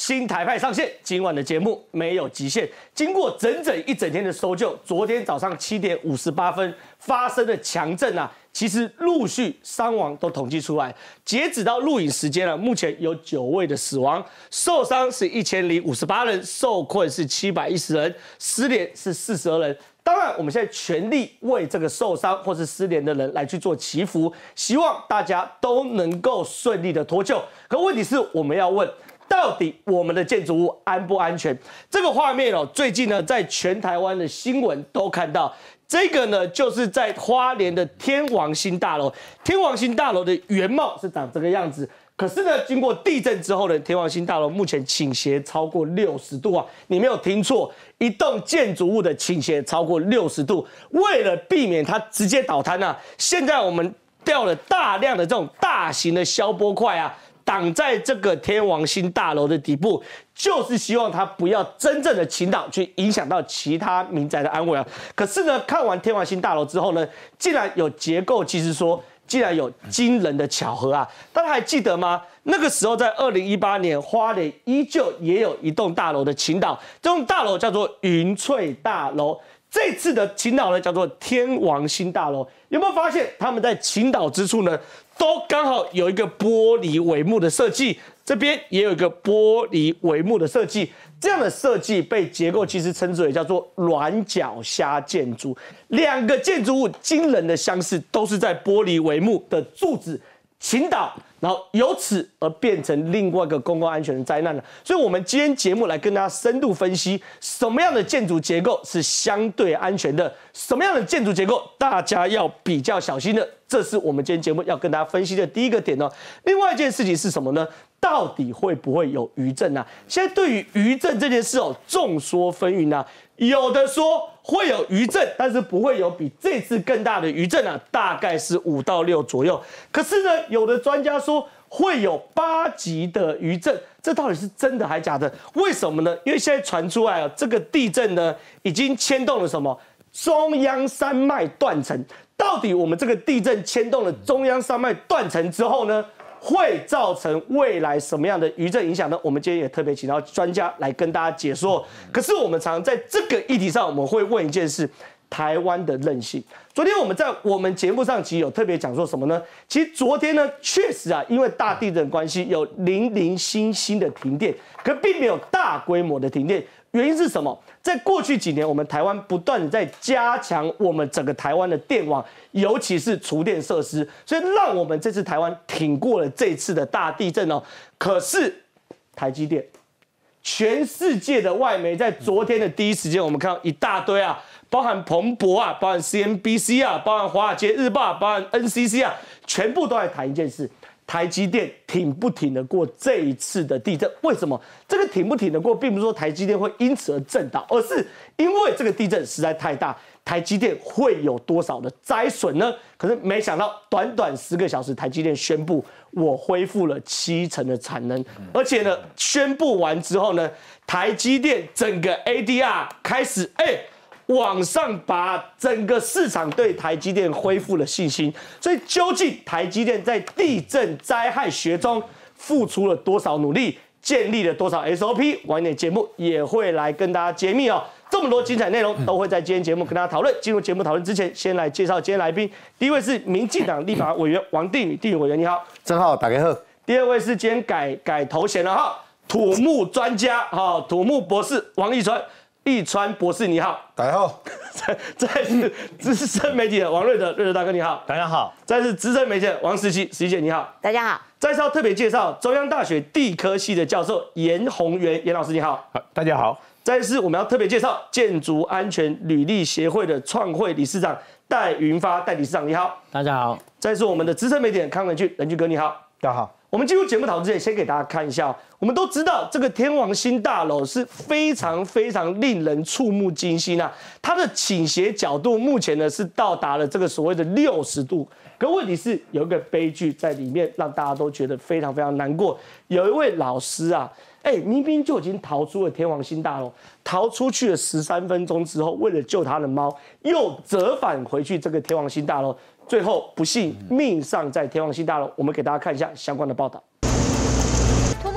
新台派上线，今晚的节目没有极限。经过整一整天的搜救，昨天早上7点58分发生的强震啊，其实陆续伤亡都统计出来。截止到录影时间了，目前有9位的死亡，受伤是1058人，受困是710人，失联是42人。当然，我们现在全力为这个受伤或是失联的人来去做祈福，希望大家都能够顺利的脱救。可问题是，我们要问，到底我们的建筑物安不安全？这个画面哦，最近呢，在全台湾的新闻都看到。这个呢，就是在花莲的天王星大楼。天王星大楼的原貌是长这个样子。可是呢，经过地震之后呢，天王星大楼目前倾斜超过60度啊！你没有听错，一栋建筑物的倾斜超过60度。为了避免它直接倒塌啊，现在我们调了大量的这种大型的消波块啊，挡在这个天王星大楼的底部，就是希望它不要真正的倾倒，去影响到其他民宅的安危啊。可是呢，看完天王星大楼之后呢，竟然有结构技师说，竟然有惊人的巧合啊！大家还记得吗？那个时候在2018年，花莲依旧也有一栋大楼的倾倒，这栋大楼叫做云翠大楼。这次的倾倒呢，叫做天王星大楼。有没有发现他们在倾倒之处呢，都刚好有一个玻璃帷幕的设计，这边也有一个玻璃帷幕的设计。这样的设计被结构其实称之为叫做软脚虾建筑。两个建筑物惊人的相似，都是在玻璃帷幕的柱子倾倒，然后由此而变成另外一个公共安全的灾难了。所以，我们今天节目来跟大家深度分析，什么样的建筑结构是相对安全的，什么样的建筑结构大家要比较小心的。这是我们今天节目要跟大家分析的第一个点哦。另外一件事情是什么呢？到底会不会有余震啊？现在对于余震这件事哦，众说纷纭啊。有的说会有余震，但是不会有比这次更大的余震啊，大概是5到6左右。可是呢，有的专家说会有8级的余震，这到底是真的还假的？为什么呢？因为现在传出来啊，这个地震呢已经牵动了什么？中央山脉断层。到底我们这个地震牵动了中央山脉断层之后呢，会造成未来什么样的余震影响呢？我们今天也特别请到专家来跟大家解说。可是我们常常在这个议题上，我们会问一件事：台湾的韧性。昨天我们在我们节目上其实有特别讲说什么呢？其实昨天呢，确实啊，因为大地震关系，有零零星星的停电，可并没有大规模的停电。原因是什么？在过去几年，我们台湾不断的在加强我们整个台湾的电网，尤其是储电设施，所以让我们这次台湾挺过了这次的大地震哦。可是台积电，全世界的外媒在昨天的第一时间，我们看到一大堆啊，包含彭博啊，包含 CNBC 啊，包含华尔街日报啊，包含 NCC 啊，全部都在谈一件事。台积电挺不挺得过这一次的地震？为什么这个挺不挺得过，并不是说台积电会因此而震倒，而是因为这个地震实在太大，台积电会有多少的灾损呢？可是没想到，短短10个小时，台积电宣布我恢复了70%的产能，而且呢，宣布完之后呢，台积电整个 ADR 开始往上，把整个市场对台积电恢复了信心。所以，究竟台积电在地震灾害学中付出了多少努力，建立了多少 SOP？ 晚一点节目也会来跟大家揭秘哦。这么多精彩内容都会在今天节目跟大家讨论。进入节目讨论之前，先来介绍今天来宾。第一位是民进党立法委员王定宇，定宇委员你好。 正好大家好。 第二位是今天改头衔了哈，土木专家哈，土木博士王义川。义川博士你好， 大家好。 再是资深媒体的王瑞德，瑞德大哥你好， 大家好。 再是资深媒体的王石琪，石琪姐你好， 大家好。 再是要特别介绍中央大学地科系的教授严宏源，严老师你好， 大家好。 再是我们要特别介绍建筑安全履历协会的创会理事长戴云发戴理事长你好， 大家好。 再是我们的资深媒体人康仁俊，仁俊哥你好， 大家好。 我们进入节目讨论之前，先给大家看一下。我们都知道，这个天王星大楼是非常非常令人触目惊心啊！它的倾斜角度目前呢是到达了这个所谓的60度。可问题是有一个悲剧在里面，让大家都觉得非常非常难过。有一位老师啊，明明就已经逃出了天王星大楼，逃出去了13分钟之后，为了救他的猫，又折返回去这个天王星大楼。最后不幸命丧在天王星大楼，我们给大家看一下相关的报道。 土木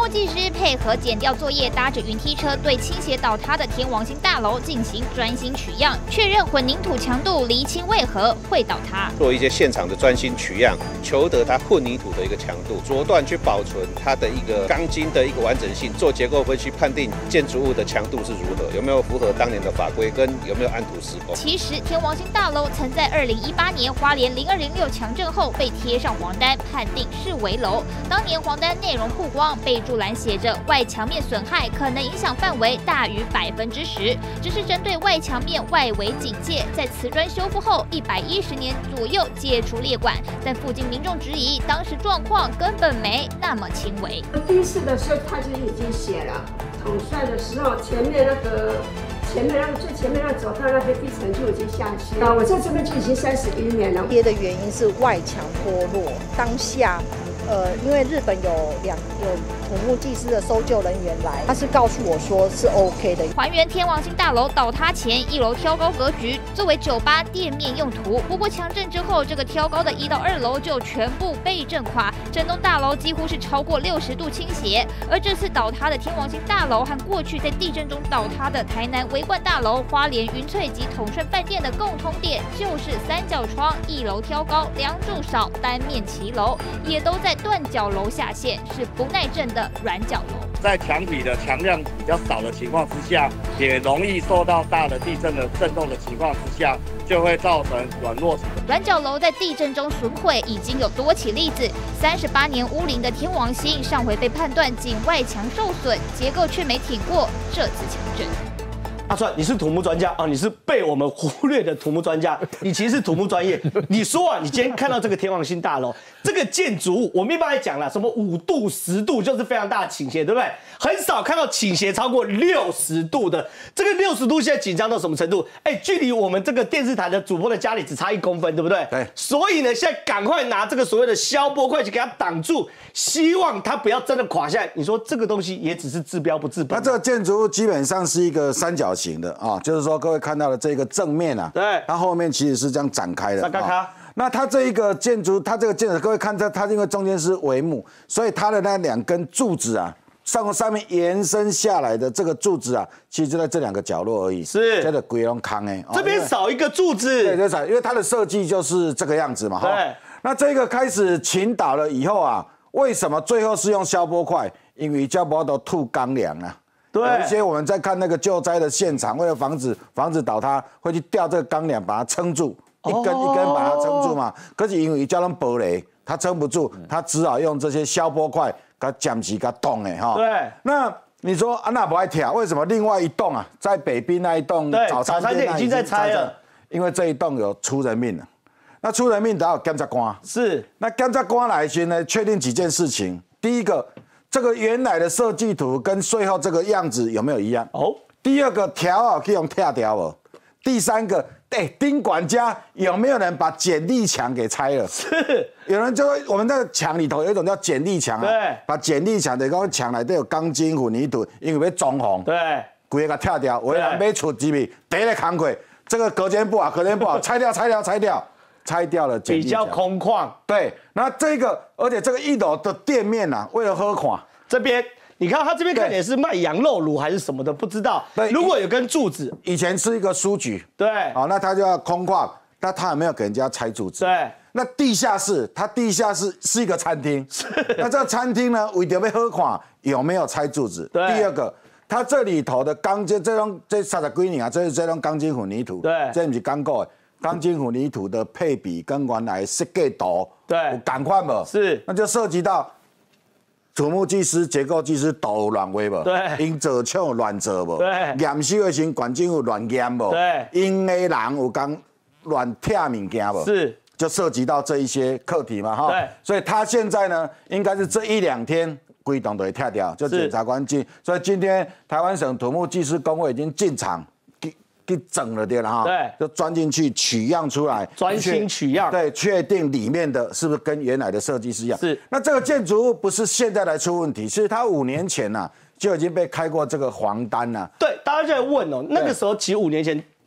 木技师配合检调作业，搭着云梯车对倾斜倒塌的天王星大楼进行专心取样，确认混凝土强度，厘清为何会倒塌。 做一些现场的专心取样，求得它混凝土的一个强度，着断去保存它的一个钢筋的一个完整性，做结构分析，判定建筑物的强度是如何，有没有符合当年的法规，跟有没有按图施工。 其实天王星大楼曾在2018年花莲0206强震后被贴上黄单，判定是危楼。当年黄单内容曝光，备注栏写着外墙面损害可能影响范围大于10%，只是针对外墙面外围警戒，在瓷砖修复后110年左右解除裂管，但附近民众质疑当时状况根本没那么轻微。 第一次的时候他就已经写了，统帅的时候前面那个最前面那走道那边地层就已经下去了。我在这边就已经31年了。 跌的原因是外墙脱落，当下。因为日本有土木技师的搜救人员来，他是告诉我说是 OK 的。 还原天王星大楼倒塌前1楼挑高格局，作为酒吧店面用途。不过强震之后，这个挑高的1到2楼就全部被震垮，整栋大楼几乎是超过60度倾斜。而这次倒塌的天王星大楼和过去在地震中倒塌的台南维冠大楼、花莲云翠及统顺饭店的共通点，就是三角窗，1楼挑高，2柱少，单面骑楼，也都在断角楼下陷，是不耐震的软角楼。 在墙体的强量比较少的情况之下，也容易受到大的地震的震动的情况之下，就会造成软弱。 软角楼在地震中损毁已经有多起例子，38年屋龄的天王星上回被判断仅外墙受损，结构却没挺过这次强震。 阿川，你是土木专家啊，你是被我们忽略的土木专家，你其实是土木专业。你说啊，你今天看到这个天王星大楼，这个建筑物，我们一般来讲啦，什么5度、10度就是非常大的倾斜，对不对？很少看到倾斜超过60度的。这个60度现在紧张到什么程度？距离我们这个电视台的主播的家里只差1公分，对不对？对。所以呢，现在赶快拿这个所谓的消波块去给它挡住，希望它不要真的垮下来。你说这个东西也只是治标不治本。 那这个建筑物基本上是一个三角形的啊，就是说各位看到的这个正面啊，对，它后面其实是这样展开的。那它这一个建筑，它这个建筑，各位看它因为中间是帷幕，所以它的那2根柱子啊，上面延伸下来的这个柱子啊，其实就在这2个角落而已。是，这个鬼龙康哎， 这边少一个柱子。 对，这少，因为它的设计就是这个样子嘛。对。那这个开始倾倒了以后啊，为什么最后是用消波块？因为叫不都吐钢梁啊。对，有一些我们在看那个救灾的现场，为了防止倒塌，会去吊这个钢梁把它撑住，一根一根把它撑住嘛。可是因为叫人玻璃，它撑不住，它只好用这些消波块给它剪起、给它动的哈。对，那你说啊，那不爱跳，为什么另外一栋啊，在北滨那一栋早餐店已经在拆了？ 因为这一栋有出人命了。那出人命得要检察官。是，那检察官来先呢，确定几件事情。第一个，这个原来的设计图跟最后这个样子有没有一样？哦。第二个，条啊可以用跳掉哦。第三个，丁管家有没有人把剪力墙给拆了？是。有人就我们那个墙里头有一种叫剪力墙啊，对，把剪力墙的个墙内都有钢筋混凝土，因为要装潢，对，规个跳掉，为了买厝机密，第一个工课，这个隔间不好，拆掉了， 比较空旷。 对，那这个，而且这个1楼的店面啊，为了喝款， 这边你看他这边看起来是卖羊肉炉还是什么的，不知道。对，如果有根柱子， 以前是一个书局，对，好，那他就要空旷，那他有没有给人家拆柱子？对，那地下室，它地下室是一个餐厅，那这个餐厅呢，为了要喝款，有没有拆柱子？对，第二个。它这里头的钢筋，这30几年啊，这种钢筋混凝土，对，这不是刚过的。钢筋混凝土的配比跟原来设计图对有同款无？是，那就涉及到土木技师、结构技师都有乱画无？对，因做厂乱做无？对，验收的时候管政有乱验无？对，因的人有讲乱拆物件无？是，就涉及到这一些课题嘛哈。对，所以他现在呢，应该是这1-2天。规栋都会拆掉，就检察官进，所以今天台湾省土木技师工会已经进场给整了对了哈，对，就钻进去取样出来， 专心取样， 对，确定里面的是不是跟原来的设计是一样。是，那这个建筑物不是现在来出问题，是它5年前就已经被开过这个黄单了。 对，大家就在问哦，那个时候其实5年前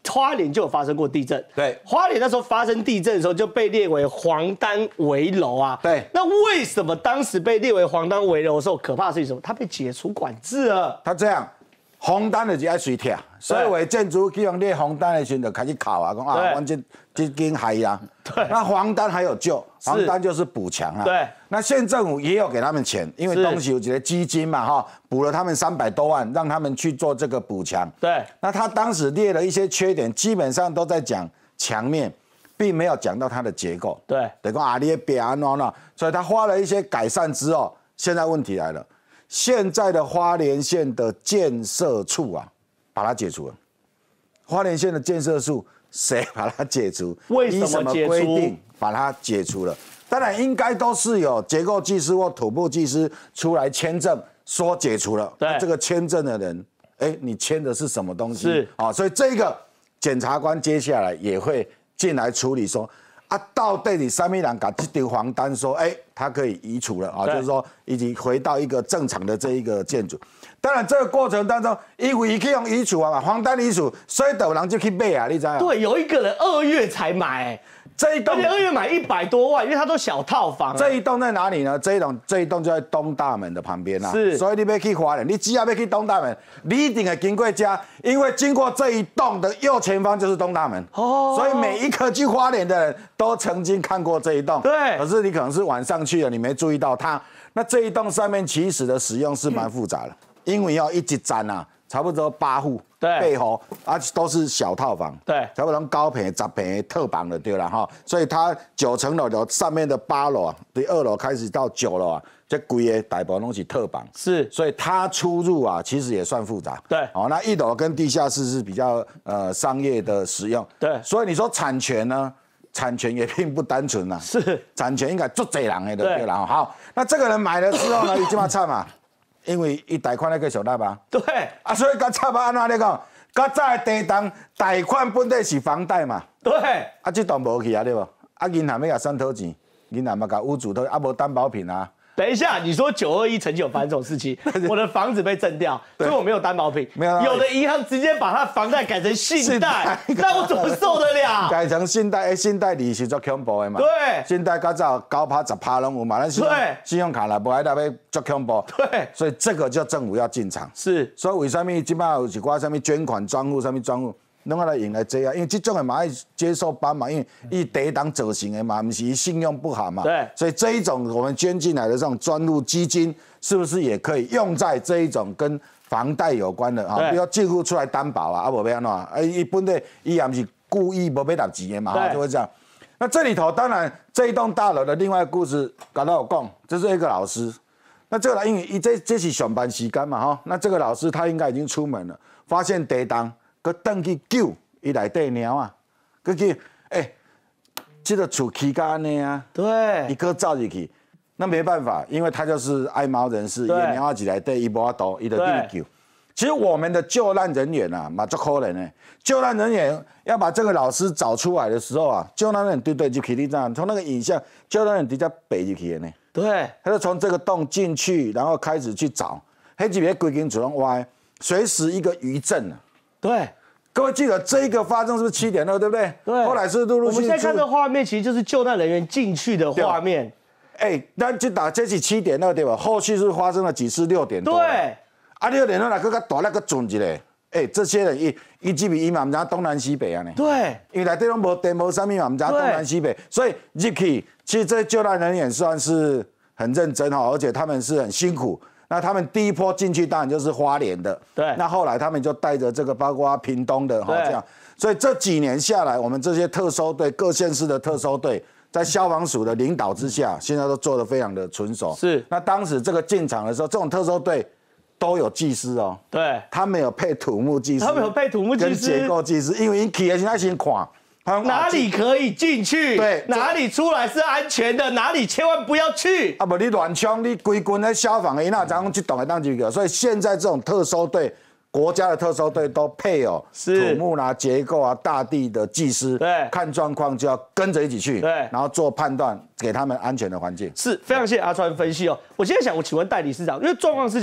花莲就有发生过地震。 对， 花莲那时候发生地震的时候就被列为黄单危楼啊。 对， 那为什么当时被列为黄单危楼的时候，可怕的是什么？它被解除管制了。 它这样。红单的就爱随贴，所以为建筑去用列红单的时候就开始考啊，讲啊，我这间害啊。 对， 那黄单还有救，黄单就是补强啊。 对， 那县政府也有给他们钱，因为东西有几个基金嘛，哈，补了他们300多万，让他们去做这个补强。 对， 那他当时列了一些缺点，基本上都在讲墙面，并没有讲到它的结构。 对， 等于啊，你别安那，所以他花了一些改善之后，现在问题来了。现在的花莲县的建设处啊，把它解除了。花莲县的建设处谁把它解除？ 为什么规定把它解除了？当然应该都是有结构技师或土木技师出来签证说解除了。 对， 这个签证的人，你签的是什么东西？ 是啊，所以这个检察官接下来也会进来处理说。啊，到底你3米人把这条黄单说，它可以移除了啊，就是说已经回到一个正常的这一个建筑。当然，这个过程当中，因为可以用移除啊嘛，黄单移除，所以有人就去买啊，你知道吗？ 对，有一个人2月才买， 这一栋 2月买100多万，因为它都小套房。 这一栋在哪里呢？这一栋就在东大门的旁边啊。 是， 所以你要去花莲，你只要去东大门，你一定会经过家，因为经过这一栋的右前方就是东大门。哦，所以每一个去花莲的人都曾经看过这一栋。 对， 可是你可能是晚上去了，你没注意到它。那这一栋上面其实的使用是蛮复杂的，因为要一直站啊。差不多8户， 对， 背后啊都是小套房， 对， 差不多高坪、10坪的特房的对了哈，所以它9层楼的上面的8楼啊，对2楼开始到9楼啊，这规个大部分都是特房， 是， 所以它出入啊其实也算复杂， 对， 好，那1楼跟地下室是比较商业的使用， 对， 所以你说产权呢？产权也并不单纯呐， 是， 产权应该做贼人的对了，好，那这个人买了之后呢，你就要惨嘛。因为伊贷款那个小贷吧， 对啊，所以甲差吧安怎咧讲？较早的地动贷款本来是房贷嘛， 对， 啊，这档无去啊，对不？啊，银行要甲算讨钱，银行嘛甲屋主讨，啊，无担保品啊。 等一下，你说921曾经有发生这种事情，我的房子被震掉，所以我没有担保品。 没有， 有的银行直接把他房贷改成信贷，那我怎么受得了？ 改成信贷，信贷利息足恐怖的嘛。 对， 信贷较早9%、10%拢有嘛，咱信用卡啦，无爱那边足恐怖。 对， 所以这个就政府要进场。 是， 所以为什么即摆有一寡什么捐款专户、什么专户？拢要来用来这啊，因为这种的嘛要接受帮忙，因为伊第一档走型的嘛，不是信用不好嘛， 对， 所以这一种我们捐进来的这种专户基金，是不是也可以用在这一种跟房贷有关的啊？比如进户出来担保啊，无要安怎啊？伊本来伊也不是故意无要拿钱的嘛，就会这样。那这里头当然这一栋大楼的另外故事，刚才有讲，这是一个老师，那这个因为这是上班时间嘛哈，那这个老师他应该已经出门了，发现地动。佮登去救伊内底猫啊，佮去这个厝起甲安尼啊， 对， 伊佮走入去，那没办法，因为他就是爱猫人士，伊猫仔一内底伊无法度，伊就进去救。其实我们的救难人员啊，嘛足可怜的，救难人员要把这个老师找出来的时候啊，救难人对就去你这样，从那个影像，救难人直接背入去的呢。 对， 他就从这个洞进去，然后开始去找，迄几边规间厝拢歪，随时一个余震啊。对，各位记得这个发生是不是7.2，对不对？ 对。 后来是陆续。 我们现在看的画面其实就是救难人员进去的画面。 咱就打这是7.2对吧？后续是发生了几次6.多。 对。 啊，6.2来更加大那个准一个。这些人伊基比伊嘛唔知东南西北啊呢。对。因为内底拢无电无啥物嘛，唔知东南西北，所以入去，其实这救难人员算是很认真哈，而且他们是很辛苦。那他们第一波进去当然就是花莲的，对。那后来他们就带着这个包括屏东的哈这样，所以这几年下来，我们这些特搜队各县市的特搜队，在消防署的领导之下，现在都做得非常的纯熟。是。那当时这个进场的时候，这种特搜队都有技师哦，对，他们有配土木技师， 他们有配土木技师跟结构技师，因为你起的时候先看。 哪里可以进去？对，哪里出来是安全的，哪里千万不要去。 啊，不，你乱冲，你规军在消防的，那怎样去懂来当几个？所以现在这种特搜队，国家的特搜队都配有土木啦、结构啊、大地的技师，对，看状况就要跟着一起去，对，然后做判断，给他们安全的环境。 是非常谢谢阿川分析哦。我现在想，我请问代理市长，因为状况是这样。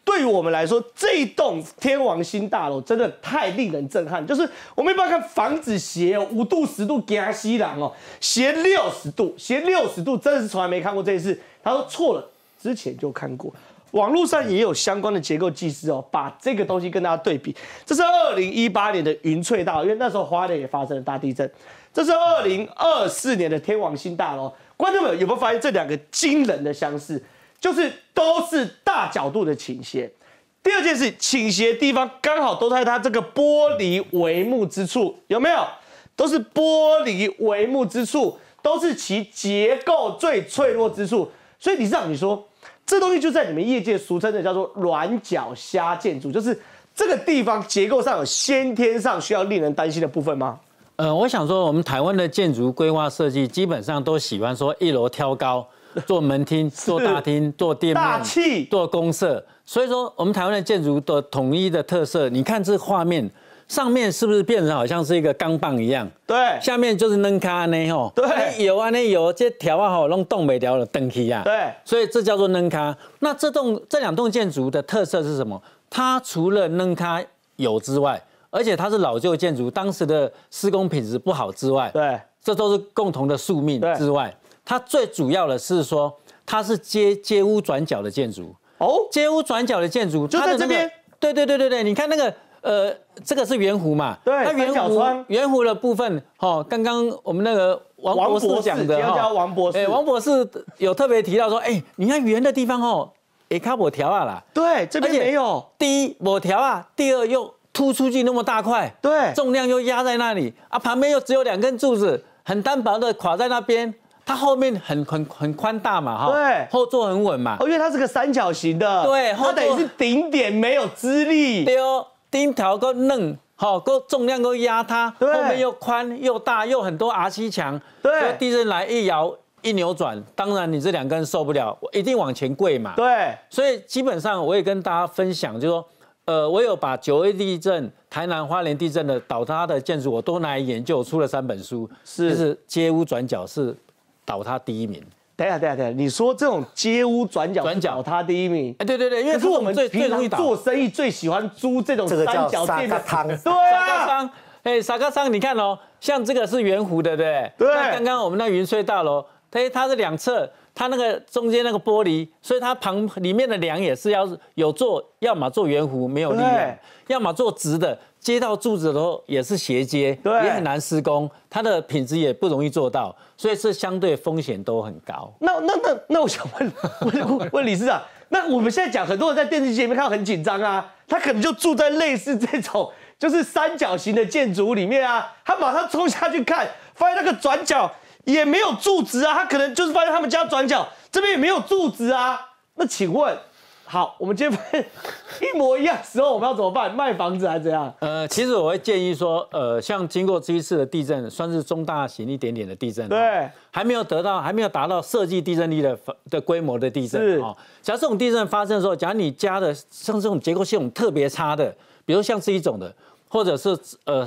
对于我们来说，这一栋天王星大楼真的太令人震撼。就是我们一般看房子斜5度10度惊死人哦，斜60度，斜60度真的是从来没看过这一次。他说错了，之前就看过。网络上也有相关的结构技师哦，把这个东西跟大家对比。这是2018年的云翠大楼，因为那时候花莲也发生了大地震。这是2024年的天王星大楼。观众们有没有发现这两个惊人的相似？就是都是大角度的倾斜。第二件事，倾斜地方刚好都在它这个玻璃帷幕之处，有没有？都是玻璃帷幕之处，都是其结构最脆弱之处。所以理事长，你说这东西就在你们业界俗称的叫做软脚虾建筑，就是这个地方结构上有先天上需要令人担心的部分吗？ 我想说，我们台湾的建筑规划设计基本上都喜欢说1楼挑高，做门厅、做大厅、做店面、 大气、 做公设。所以说，我们台湾的建筑的统一的特色，你看这画面上面是不是变成好像是一个钢棒一样？ 对， 下面就是扔卡呢吼。 对， 有啊，那有这条啊吼，弄动不了了，登起啊。 对， 所以这叫做扔卡。那这两栋建筑的特色是什么？它除了扔卡有之外，而且它是老旧建筑，当时的施工品质不好之外， 对， 这都是共同的宿命之外，它最主要的是说，它是街屋转角的建筑。哦，街屋转角的建筑就在这边。 对，你看那个这个是圆弧嘛？ 对， 它圆弧的部分，刚刚我们那个王博士讲的叫王博士， 王博士有特别提到说，你看圆的地方卡没条啊啦。 对，这边没有。 第一没条啊，第二又突出去那么大块， 对， 重量又压在那里啊，旁边又只有2根柱子，很单薄的垮在那边。它后面很宽大嘛， 对， 后座很稳嘛， 因为它是个三角形的， 对， 它等于是顶点没有支力， 对哦，顶条够嫩，够重量够压它，后面又宽又大又很多 RC 墙， 对， 地震来一摇一扭转，当然你这2根受不了，我一定往前跪嘛， 对， 所以基本上我也跟大家分享，就是说，我有把9·2地震、台南花莲地震的倒塌的建筑，我都拿来研究，出了3本书，就是街屋转角是倒塌第1名。 等一下，你说这种街屋转角倒塌第1名？ 对，因为是我们平常做生意最喜欢租这种三角店的汤。对啊， 沙嘎桑，你看哦，像这个是圆弧的，对不对？ 对。 那刚刚我们那云翠大楼，它是2侧，它那个中间那个玻璃，所以它里面的梁也是要有做，要么做圆弧没有力量，要么做直的。接到柱子的时候也是斜接，也很难施工，它的品质也不容易做到，所以是相对风险都很高。 那我想问理事长，那我们现在讲，很多人在电视机前面看到很紧张啊，他可能就住在类似这种就是三角形的建筑物里面啊，他马上冲下去看，发现那个转角也没有柱子啊，他可能就是发现他们家转角这边也没有柱子啊。那请问，好，我们今天发现一模一样的时候，我们要怎么办？卖房子还是怎样？ 其实我会建议说，像经过这一次的地震，算是中大型一点点的地震， 对， 还没有达到设计地震力的规模的地震哦。假如这种地震发生的时候，假如你家的像这种结构系统特别差的，比如像这一种的，或者是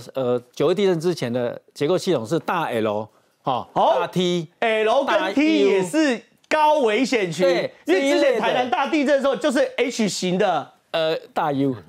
9·2地震之前的结构系统是大 L， 大 T，L 跟 T 也是高危险区，因为之前台南大地震的时候就是 H 型的， 大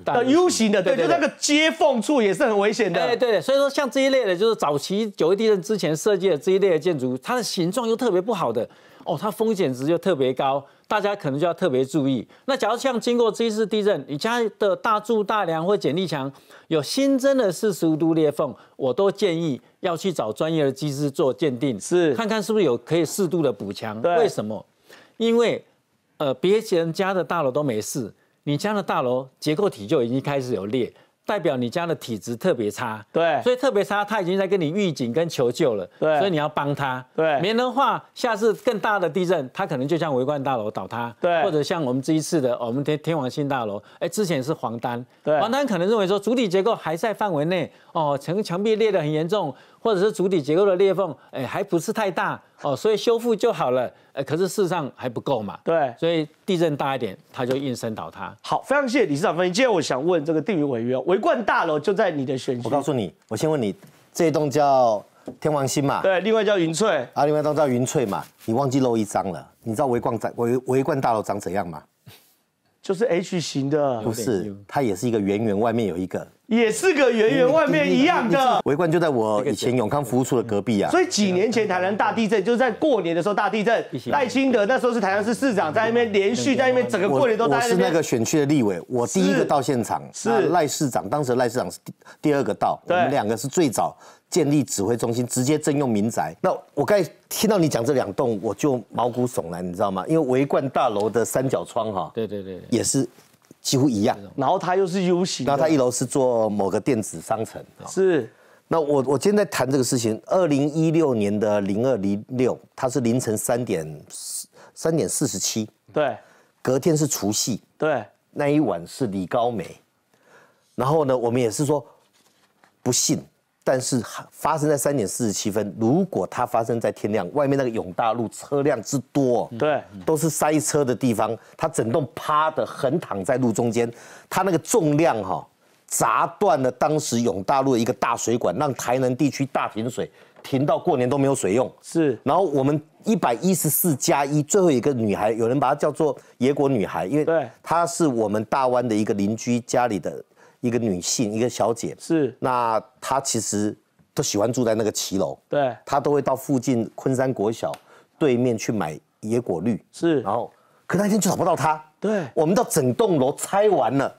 U 型的，对，就那个接缝处也是很危险的。 对，所以说像这一类的，就是早期9·2地震之前设计的这一类的建筑，它的形状又特别不好的，它风险值就特别高，大家可能就要特别注意。那假如像经过这一次地震，你家的大柱、大梁或剪力墙有新增的45度裂缝，我都建议要去找专业的技师做鉴定，看看是不是有可以适度的补强。为什么？因为别人家的大楼都没事，你家的大楼结构体就已经开始有裂，代表你家的体质特别差。 对， 所以特别差，他已经在跟你预警跟求救了。对，所以你要帮他。 对， 免得话下次更大的地震，它可能就像维冠大楼倒塌， 对， 或者像我们这一次的我们天王星大楼，之前是黄丹， 对， 黄丹可能认为说主体结构还在范围内，墙壁裂得很严重，或者是主体结构的裂缝，还不是太大，所以修复就好了。可是事实上还不够嘛， 对， 所以地震大一点，它就应声倒塌。 好，非常谢谢理事长分析。接下来我想问这个定宇委员，维冠大楼就在你的选区。 我告诉你，我先问你，这一栋叫天王星嘛？ 对，另外叫云翠啊，另外一栋叫云翠嘛？你忘记漏一张了，你知道维冠大楼长怎样吗？ 就是 H 型的， 不是，它也是一个圆圆，外面有一个， 也是个圆圆，外面一样的。 维冠就在我以前永康服务处的隔壁啊。 所以几年前台南大地震，就是在过年的时候大地震，赖清德那时候是台南市市长，在那边连续在那边整个过年都待在那边。 我是那个选区的立委，我第一个到现场，是赖市长，当时赖市长是第二个到，我们两个是最早建立指挥中心，直接征用民宅。那我刚才听到你讲这2栋，我就毛骨悚然，你知道吗？因为维冠大楼的3角窗哈， 对， 也是几乎一样。 然后它又是 U 型， 然后它1楼是做某个电子商城。 是。 那我今天在谈这个事情，2016年的0206，它是凌晨3点47， 对， 隔天是除夕， 对， 那一晚是李高梅。然后呢，我们也是说不信。但是发生在3点47分，如果它发生在天亮，外面那个永大路车辆之多， 对， 都是塞车的地方，它整栋趴的横躺在路中间，它那个重量砸断了当时永大路的一个大水管，让台南地区大停水，停到过年都没有水用。 是， 然后我们114+1最后一个女孩，有人把她叫做野果女孩，因为她是我们大湾的一个邻居家里的一个女性，一个小姐， 是， 那她其实都喜欢住在那个骑楼， 对， 她都会到附近昆山国小对面去买野果绿， 是， 然后可那天就找不到她， 对， 我们到整栋楼拆完了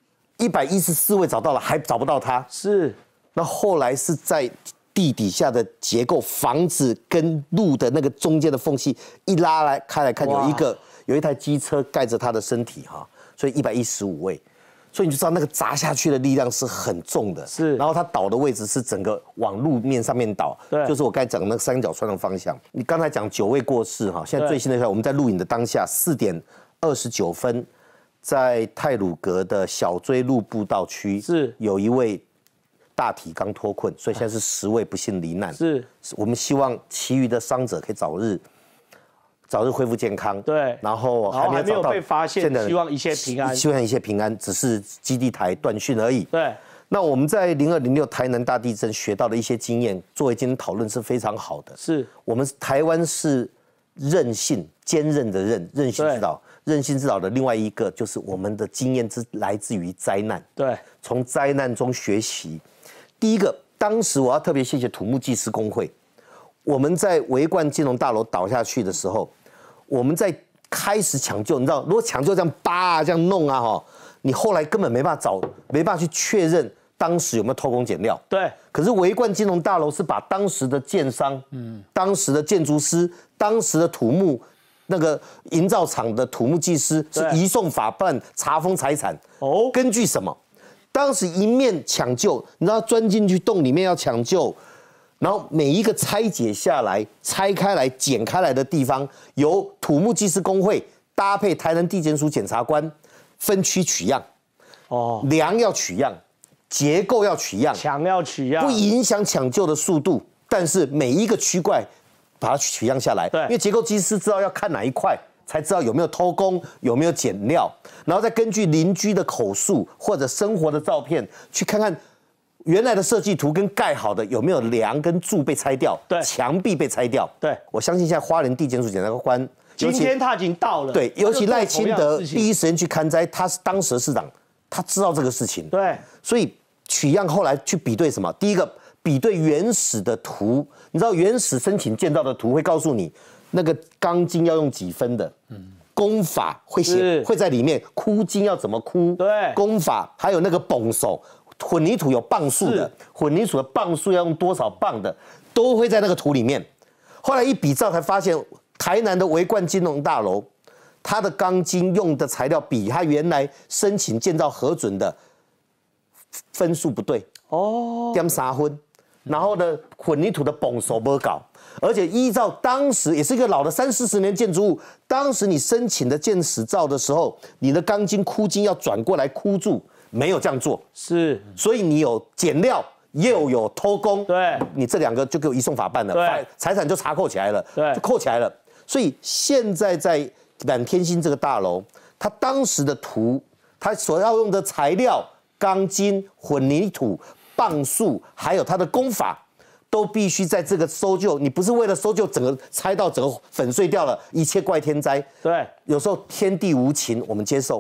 ，114位找到了，还找不到她， 是， 那后来是在地底下的结构，房子跟路的那个中间的缝隙一拉来开来看，有一台机车盖着她的身体所以115位。所以你就知道那个砸下去的力量是很重的， 是。 然后它倒的位置是整个往路面上面倒， 对， 就是我刚才讲的那个3角窗的方向。你刚才讲9位过世现在最新的我们在录影的当下4点29分，在太鲁阁的小追路步道区是有一位大体刚脱困，所以现在是10位不幸罹难。 是， 我们希望其余的伤者可以早日恢复健康， 对， 然后还没有被发现，希望一切平安， 希望一切平安，只是基地台断讯而已。 对， 那我们在0206台南大地震学到的一些经验，作为今天讨论是非常好的。 是我们台湾是韧性坚韧的韧性之岛，韧性之岛的另外一个就是我们的经验来自于灾难， 对， 从灾难中学习。第一个，当时我要特别谢谢土木技师工会，我们在维冠金融大楼倒下去的时候，我们在开始抢救，你知道，如果抢救这样扒这样弄你后来根本没办法去确认当时有没有偷工减料。 对。 可是维冠金融大楼是把当时的建商、当时的建筑师、当时的土木那个营造厂的土木技师是移送法办查封财产。 哦。 根据什么？当时一面抢救，你知道钻进去洞里面要抢救。然后每一个拆解下来、拆开来、剪开来的地方，由土木技师工会搭配台南地检署检察官分区取样，梁要取样，结构要取样， 墙要取样， 不影响抢救的速度，但是每一个区块把它取样下来， 对， 因为结构技师知道要看哪一块，才知道有没有偷工，有没有减料，然后再根据邻居的口述或者生活的照片去看看。原来的设计图跟盖好的有没有梁跟柱被拆掉？ 对， 墙壁被拆掉。 对， 我相信现在花莲地检署检察官今天他已经到了。 对，尤其赖清德第一时间去勘灾，他是当时的市长，他知道这个事情。 对， 所以取样后来去比对什么？第一个比对原始的图，你知道原始申请建造的图会告诉你那个钢筋要用几分的，工法会在里面，箍筋要怎么箍， 对， 工法还有那个泵手。混凝土有磅数的，混凝土的磅数要用多少磅的，都会在那个图里面。后来一比照才发现，台南的维冠金融大楼，它的钢筋用的材料比它原来申请建造核准的分数不对点3分。然后呢，混凝土的泵手没搞，而且依照当时也是一个老的30-40年建筑物，当时你申请的建史照的时候，你的钢筋箍筋要转过来箍住。没有这样做， 是， 所以你有减料，又有偷工， 对， 你这2个就给我移送法办了， 对， 财产就查扣起来了， 对， 就扣起来了。所以现在在满天星这个大楼，它当时的图，它所要用的材料、钢筋、混凝土、磅数，还有它的工法，都必须在这个搜救。你不是为了搜救整个拆到整个粉碎掉了，一切怪天灾。 对， 有时候天地无情，我们接受。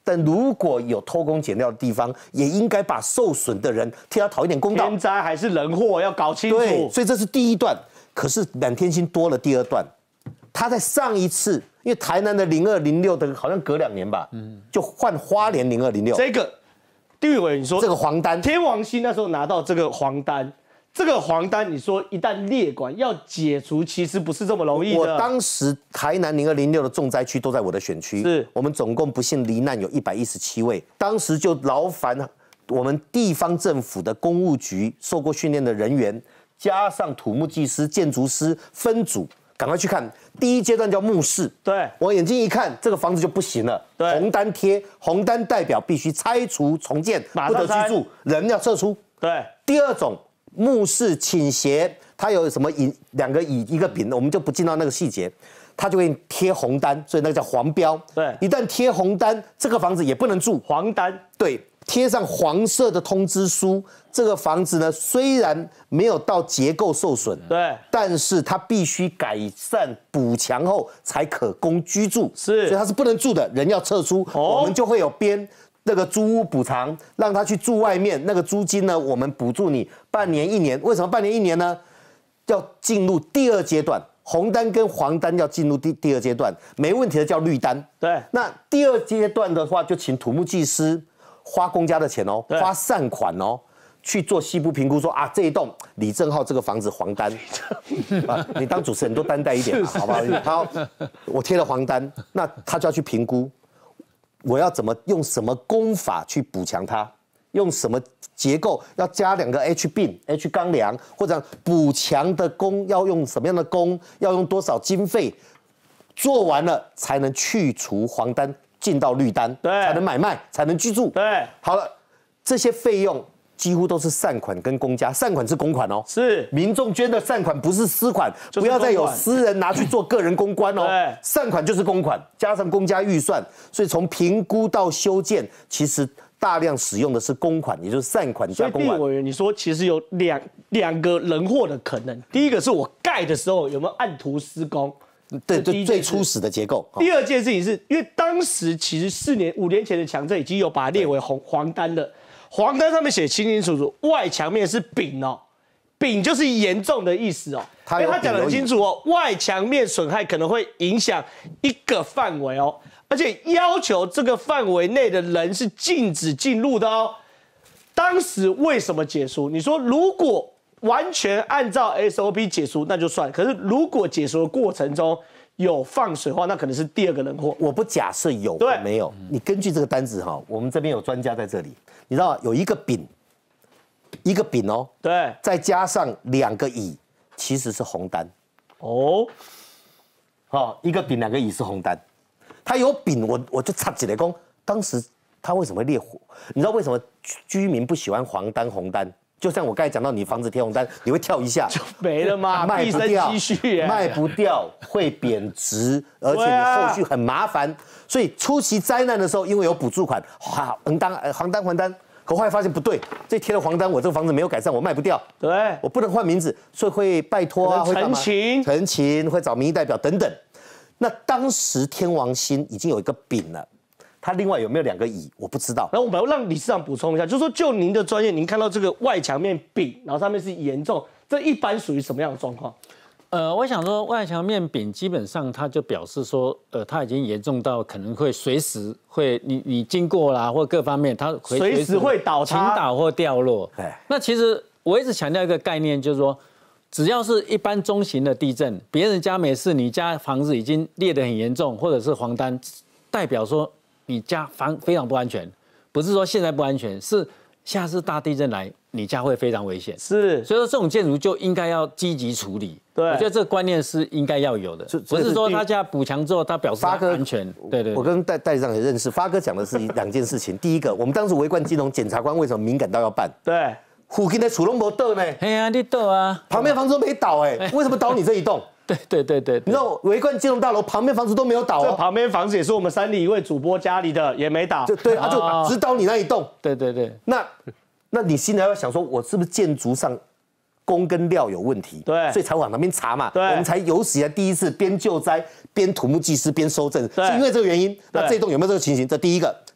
但如果有偷工减料的地方，也应该把受损的人替他讨一点公道。 天灾还是人祸要搞清楚。 对，所以这是第一段。可是满天星多了第二段，他在上一次，因为台南的0206的好像隔2年吧，就换花莲0206。 这个地委委员你说这个黄单， 天王星那时候拿到这个黄单。这个黄单，你说一旦列管要解除，其实不是这么容易的。 我当时台南0206的重灾区都在我的选区， 是我们总共不幸罹难有117位，当时就劳烦我们地方政府的公务局受过训练的人员，加上土木技师、建筑师分组，赶快去看。第一阶段叫目视， 对我眼睛一看，这个房子就不行了， 对， 红单贴，红单代表必须拆除重建，不得居住，人要撤出。 对， 第二种。目视倾斜，它有什么2个乙1个丙，我们就不进到那个细节，它就会贴红单，所以那个叫黄标。 对， 一旦贴红单，这个房子也不能住。 黄单， 对，贴上黄色的通知书，这个房子呢虽然没有到结构受损， 对， 但是它必须改善补强后才可供居住， 是， 所以它是不能住的，人要撤出，我们就会有编。那个租屋补偿，让他去住外面，那个租金呢，我们补助你半年1年。为什么半年1年呢？要进入第2阶段，红单跟黄单要进入第2阶段，没问题的叫绿单。 对， 那第2阶段的话，就请土木技师花公家的钱哦，花善款哦，去做细部评估，说啊，这一栋李正浩这个房子黄单，你当主持人多担待一点，好不好？好，我贴了黄单，那他就要去评估。我要怎么用什么工法去补强它？用什么结构？要加2个 H 并 H 钢梁，或者补强的工要用什么样的工？要用多少经费？做完了才能去除黄单，进到绿单， 对， 才能买卖，才能居住。 对， 好了，这些费用几乎都是善款跟公家，善款是公款哦， 是民众捐的善款，不是私款，不要再有私人拿去做个人公关哦。 对， 善款就是公款，加上公家预算，所以从评估到修建，其实大量使用的是公款，也就是善款加公款。 所以地委员，你说其实有两个人祸的可能，第一个是我盖的时候有没有按图施工。 对，最初始的结构。 第二件事情是因为当时其实5年前的强震已经有把它列为黄单了。黄单上面写清清楚楚，外墙面是丙哦，丙就是严重的意思哦。因为他讲得很清楚哦，外墙面损害可能会影响一个范围哦，而且要求这个范围内的人是禁止进入的哦。当时为什么解除？你说如果完全按照 SOP 解除那就算，可是如果解除的过程中有放水的话，那可能是第2个人祸。 我不假设有或没有，你根据这个单子哈，我们这边有专家在这里。你知道有一个丙哦， 对， 再加上2个乙，其实是红单哦。 好，一个丙2个乙是红单，他有丙，我就插起来讲，当时他为什么会烈火？你知道为什么居民不喜欢黄单红单？就像我刚才讲到，你房子贴红单，你会跳一下， 就没了嘛， 卖不掉，卖不掉会贬值，而且你后续很麻烦。所以初期灾难的时候，因为有补助款，黄单，可后来发现不对，这贴了黄单，我这个房子没有改善，我卖不掉， 对， 我不能换名字，所以会拜托啊，会陈情， 会找民意代表等等。那当时天王星已经有一个丙了。它另外有没有2个乙，我不知道。 然后我们要让理事长补充一下，就是说就您的专业，您看到这个外墙面丙，然后上面是严重，这一般属于什么样的状况？ 我想说外墙面丙基本上它就表示说，它已经严重到可能会随时会你经过啦或各方面，它随时会倒塌、 倾倒或掉落。那其实我一直强调一个概念，就是说，只要是一般中型的地震，别人家没事，你家房子已经裂得很严重，或者是黄单，代表说。你家房非常不安全，不是说现在不安全，是下次大地震来，你家会非常危险。 是， 所以说这种建筑就应该要积极处理。 对， 我觉得这个观念是应该要有的，不是说他家补强之后，他表示安全。对， 我跟代理长也认识，发哥讲的是2件事情。第一个，我们当时围观金融检察官为什么敏感到要办？ 对， 附近的厝拢没倒呢？ 嘿啊，你倒啊， 旁边房子都没倒为什么倒你这一栋？ 对， 你知道围观金融大楼旁边房子都没有倒哦， 这旁边房子也是我们山里一位主播家里的，也没倒。 对啊，就只倒你那一栋。 对。 那你心里要想说，我是不是建筑上工跟料有问题？ 对， 所以才往那边查嘛。 对， 我们才有史以来第一次边救灾边土木技师边收证，是因为这个原因。那这栋有没有这个情形？这第一个。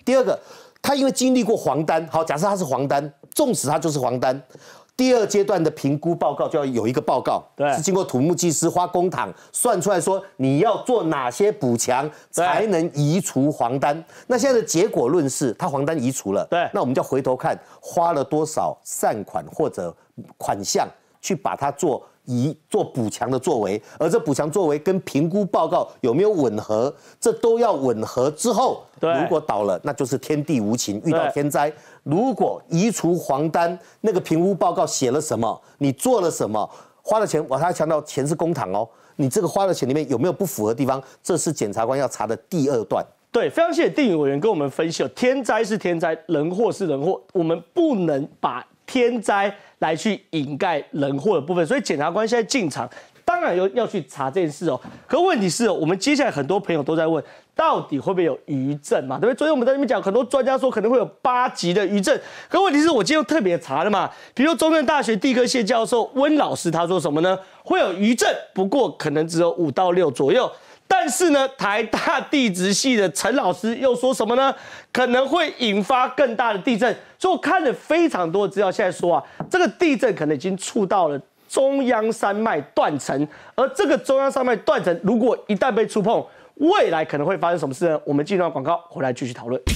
第二个，它因为经历过黄单，好，假设它是黄单，纵使它就是黄单。第二阶段的评估报告就要有一个报告， 对， 是经过土木技师花公帑算出来说你要做哪些补强才能移除黄单。那现在的结果论是，它黄单移除了， 对， 那我们就要回头看花了多少善款或者款项去把它做补强的作为，而这补强作为跟评估报告有没有吻合，这都要吻合之后，如果倒了，那就是天地无情，遇到天灾。如果移除黄单，那个评估报告写了什么，你做了什么，花了钱，我还强调钱是公帑哦，你这个花的钱里面有没有不符合地方，这是检察官要查的第二段。 对，非常谢谢定宇委员跟我们分析，天灾是天灾，人祸是人祸，我们不能把天灾来去掩盖人祸的部分，所以检察官现在进场，当然要去查这件事哦。可问题是我们接下来很多朋友都在问，到底会不会有余震嘛？对不对？昨天我们在那边讲，很多专家说可能会有8级的余震。可问题是我今天又特别查了嘛，比如中正大学地科系教授温老师他说什么呢？会有余震，不过可能只有5到6左右。但是呢，台大地质系的陈老师又说什么呢？可能会引发更大的地震。所以我看了非常多的资料，现在说这个地震可能已经触到了中央山脉断层，而这个中央山脉断层如果一旦被触碰，未来可能会发生什么事呢？我们进入广告，回来继续讨论。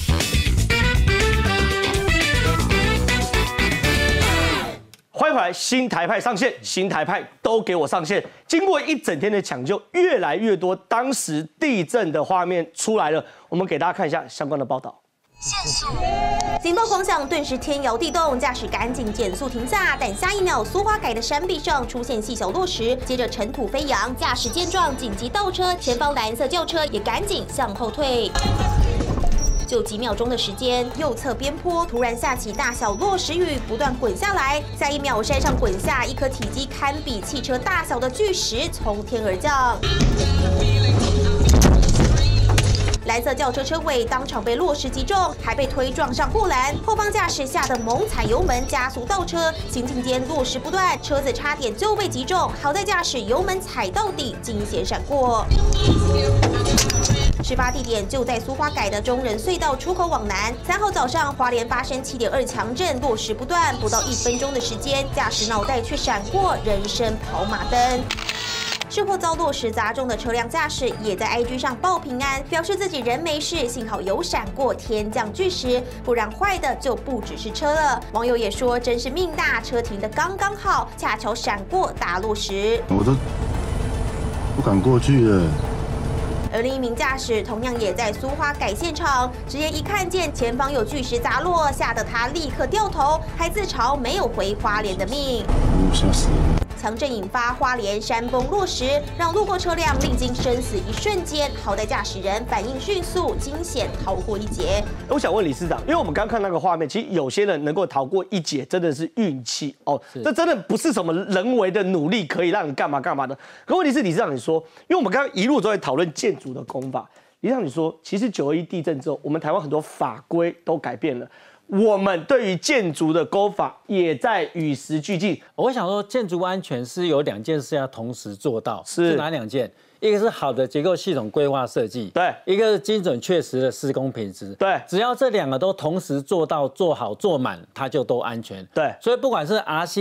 欢迎回来，新台派上线，新台派都给我上线。经过一整天的抢救，越来越多当时地震的画面出来了，我们给大家看一下相关的报道。 警报狂响，顿时天摇地动，驾驶赶紧减速停下，但下一秒，苏花改的山壁上出现细小落石，接着尘土飞扬，驾驶见状紧急倒车，前方蓝色轿车也赶紧向后退。就几秒钟的时间，右侧边坡突然下起大小落石雨，不断滚下来。下一秒，山上滚下一颗体积堪比汽车大小的巨石，从天而降。蓝色轿车车尾当场被落石击中，还被推撞上护栏。后方驾驶吓得猛踩油门加速倒车，行进间落石不断，车子差点就被击中。好在驾驶油门踩到底，惊险闪过。事发地点就在苏花改的中人隧道出口往南。3号早上，花莲发生7.2强震，落石不断，不到1分钟的时间，驾驶脑袋却闪过人生跑马灯。事后遭落石砸中的车辆驾驶也在 IG 上报平安，表示自己人没事，幸好有闪过天降巨石，不然坏的就不只是车了。网友也说真是命大，车停得刚刚好，恰巧闪过大落石。 我都不敢过去了。 而另一名驾驶同样也在苏花改现场，直言一看见前方有巨石砸落，吓得他立刻掉头，还自嘲没有回花莲的命。 吓死了！ 强震引发花莲山崩落石，让路过车辆历经生死一瞬间，好在驾驶人反应迅速，惊险逃过一劫。 我想问理事长，因为我们刚看那个画面，其实有些人能够逃过一劫，真的是运气哦，这真的不是什么人为的努力可以让你干嘛干嘛的。可问题是，理事长你说，因为我们刚刚一路都在讨论建筑的工法，理事长你说，其实921地震之后，我们台湾很多法规都改变了。我们对于建筑的工法也在与时俱进。 我想说，建筑安全是有2件事要同时做到，是哪2件？一个是好的结构系统规划设计， 对；一个是精准确实的施工品质， 对。 只要这2个都同时做到、做好、做满，它就都安全， 对。 所以不管是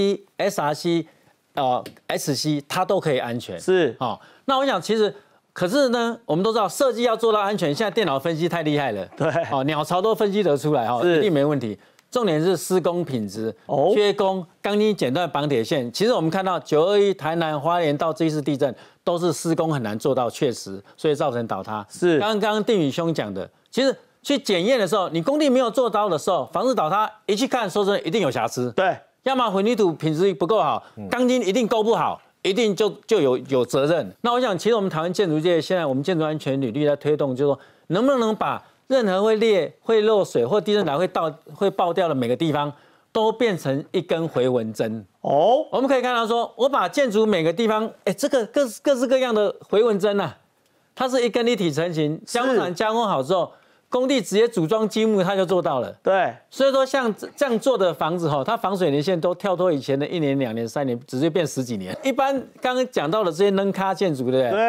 RC、SRC、SC， 它都可以安全， 是。 好，那我想其实。可是呢，我们都知道设计要做到安全，现在电脑分析太厉害了， 对， 鸟巢都分析得出来，一定没问题。重点是施工品质，缺工、钢筋剪断绑铁线。其实我们看到921台南、花莲到这一次地震，都是施工很难做到确实，所以造成倒塌。 是刚刚定宇兄讲的，其实去检验的时候，你工地没有做到的时候，房子倒塌一去看，说真的一定有瑕疵。 对， 要么混凝土品质不够好，钢筋一定勾不好。一定就有责任。那我想，其实我们台湾建筑界现在我们建筑安全履历在推动，就是说能不能把任何会裂、会漏水或地震来会爆掉的每个地方，都变成一根回纹针。我们可以看到说，我把建筑每个地方，这个各式各样的回纹针啊，它是一根一体成型，加工厂加工好之后。工地直接组装积木，它就做到了。 对， 所以说像这样做的房子它防水年限都跳脱以前的1年、2年、3年，直接变10几年。一般刚刚讲到的这些能卡建筑，对不对？ 对，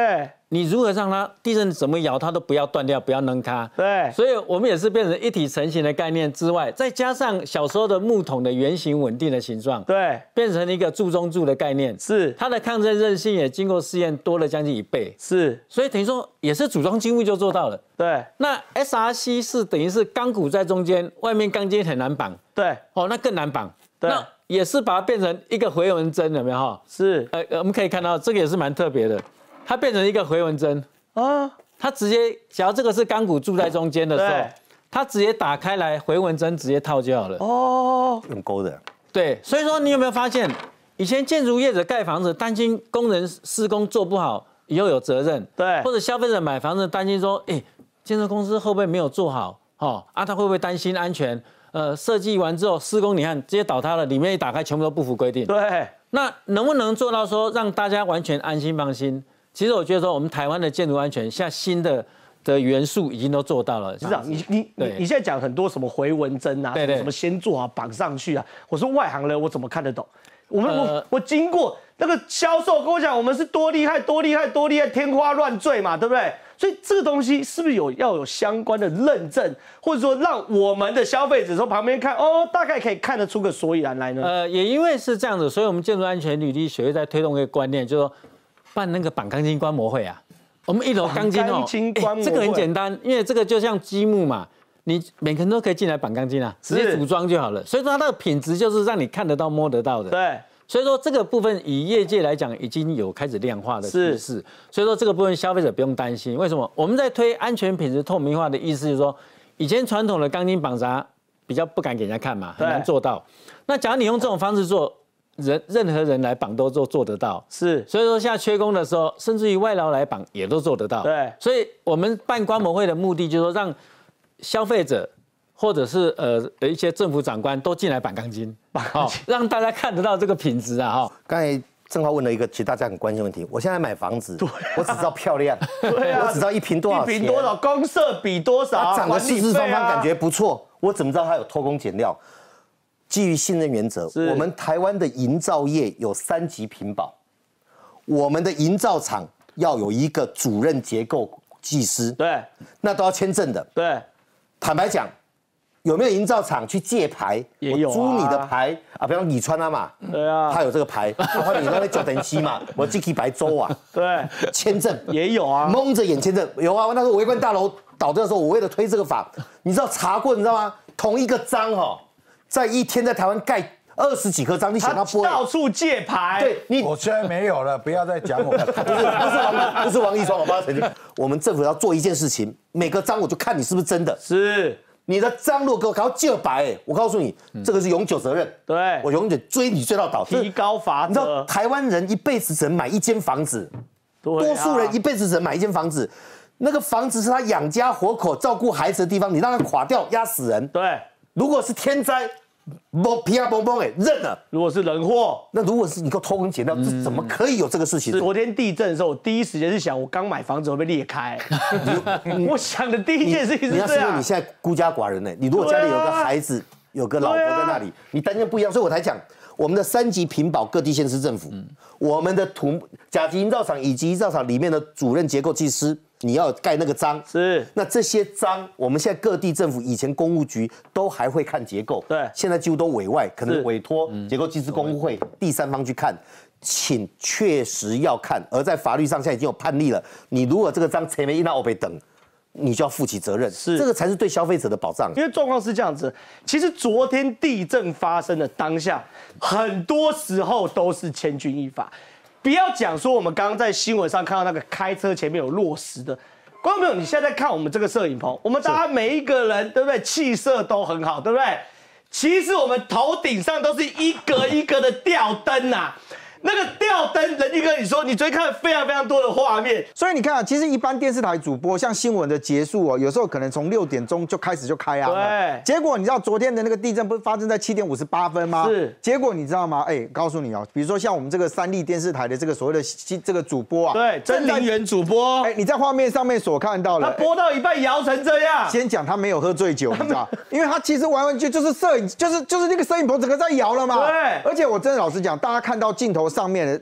你如何让它地震怎么摇它都不要断掉，不要扔它。 对， 所以我们也是变成一体成型的概念之外，再加上小时候的木桶的圆形稳定的形状， 对， 变成一个柱中柱的概念。 是， 它的抗震韧性也经过试验多了将近1倍。 是， 所以等于说也是组装积木就做到了。 对， 那 SRC 是等于是钢骨在中间，外面钢筋很难绑。 对， 哦，那更难绑。 对， 那也是把它变成一个回纹针，有没有哈？ 是， 我们可以看到这个也是蛮特别的，它变成一个回纹针啊，它直接，假如这个是钢骨柱在中间的时候，它直接打开来，回纹针直接套就好了。 哦，用钩的。 对，所以说你有没有发现，以前建筑业者盖房子担心工人施工做不好，以后有责任， 对， 或者消费者买房子担心说，建设公司会不会没有做好，他会不会担心安全？设计完之后施工，你看直接倒塌了，里面一打开全部都不符规定。 对， 那能不能做到说让大家完全安心放心？其实我觉得说我们台湾的建筑安全，现在新的元素已经都做到了。 是这样，你现在讲很多什么回纹针啊，什么先做啊，绑上去啊，我说外行人我怎么看得懂？我经过那个销售跟我讲，我们是多厉害，天花乱坠嘛，对不对？所以这个东西是不是要有相关的认证，或者说让我们的消费者从旁边看，大概可以看得出个所以然来呢？ 也因为是这样子，所以我们建筑安全履历学会在推动一个观念，就是说办那个绑钢筋观摩会啊。我们1楼钢筋这个很简单，因为这个就像积木嘛，你每个人都可以进来绑钢筋啊，直接组装就好了。所以说它的品质就是让你看得到、摸得到的。 对。 所以说这个部分以业界来讲，已经有开始量化的趋势。所以说这个部分消费者不用担心。为什么？我们在推安全品质透明化的意思就是说，以前传统的钢筋绑扎比较不敢给人家看嘛，很难做到。那假如你用这种方式做，任何人来绑都做得到。 是。所以说现在缺工的时候，甚至于外劳来绑也都做得到。 对。 所以我们办观摩会的目的就是说，让消费者或者是一些政府长官都进来绑钢筋，让大家看得到这个品质啊！ 刚才正好问了一个其实大家很关心的问题，我现在买房子，我只知道漂亮，我只知道1坪多少钱， 1坪多少，公设比多少， 长得四四方方，感觉不错，我怎么知道它有偷工减料？基于信任原则，我们台湾的营造业有3级评保，我们的营造厂要有一个主任结构技师， 对， 那都要签证的， 对， 坦白讲。有没有营造厂去借牌？ 也有、啊， 我租你的牌啊，比方李川他嘛， 对啊， 他有这个牌，或者你那边9等7嘛，我这期白州啊， 对， 签证也有啊， 蒙着眼签证有啊。那时候围观大楼倒的时候，我为了推这个法，你知道查过，你知道吗？同一个章在一天在台湾盖20几颗章，你想他不会到处借牌？ 对， 我现在没有了，不要再讲我。 不是王一川，我帮他澄清。我们政府要做一件事情，每个章我就看你是不是真的。 是。 你的章如果给我搞借白，我告诉你，这个是永久责任。 对， 我永远追你追到倒， 提高罚则。 你知道台湾人一辈子只能买1间房子，多数人一辈子只能买1间房子，那个房子是他养家活口、照顾孩子的地方，你让它垮掉，压死人。 对， 如果是天灾，皮啊嘣嘣认了。 如果是人祸， 那如果是你给我偷工减料，这怎么可以有这个事情？ 昨天地震的时候，我第一时间是想，我刚买房子会不会裂开？我想的第一件事情是这样。 你现在孤家寡人呢？你如果家里有个孩子，有个老婆在那里，你担心不一样。所以我才讲，我们的3级评保各地县市政府，我们的甲级营造厂以及营造厂里面的主任结构技师。你要盖那个章， 是那这些章，我们现在各地政府以前公务局都还会看结构， 对， 现在几乎都委外，可能委托结构技师公务会第三方去看，请确实要看，而在法律上现在已经有判例了，你如果这个章前面一到被等。你就要负起责任， 是这个才是对消费者的保障。 因为状况是这样子，其实昨天地震发生的当下，很多时候都是千钧一发。不要讲说我们刚刚在新闻上看到那个开车前面有落石的，观众朋友，你现在看我们这个摄影棚，我们大家每一个人对不对？气色都很好，对不对？其实我们头顶上都是一格一格的吊灯啊。那个吊灯，人家跟你说，你昨天看了非常非常多的画面， 所以你看啊，其实一般电视台主播像新闻的结束哦，有时候可能从6点钟就开始就开啊。 对。 结果你知道昨天的那个地震不是发生在7点58分吗？ 是。 结果你知道吗？告诉你哦，比如说像我们这个3立电视台的这个所谓的这个主播啊， 对，真灵元主播， 你在画面上面所看到的， 他播到一半摇成这样。 先讲他没有喝醉酒，你知道，因为他其实完完全就是摄影，就是那个摄影棚整个在摇了嘛。 对。 而且我真的老实讲，大家看到镜头上面的。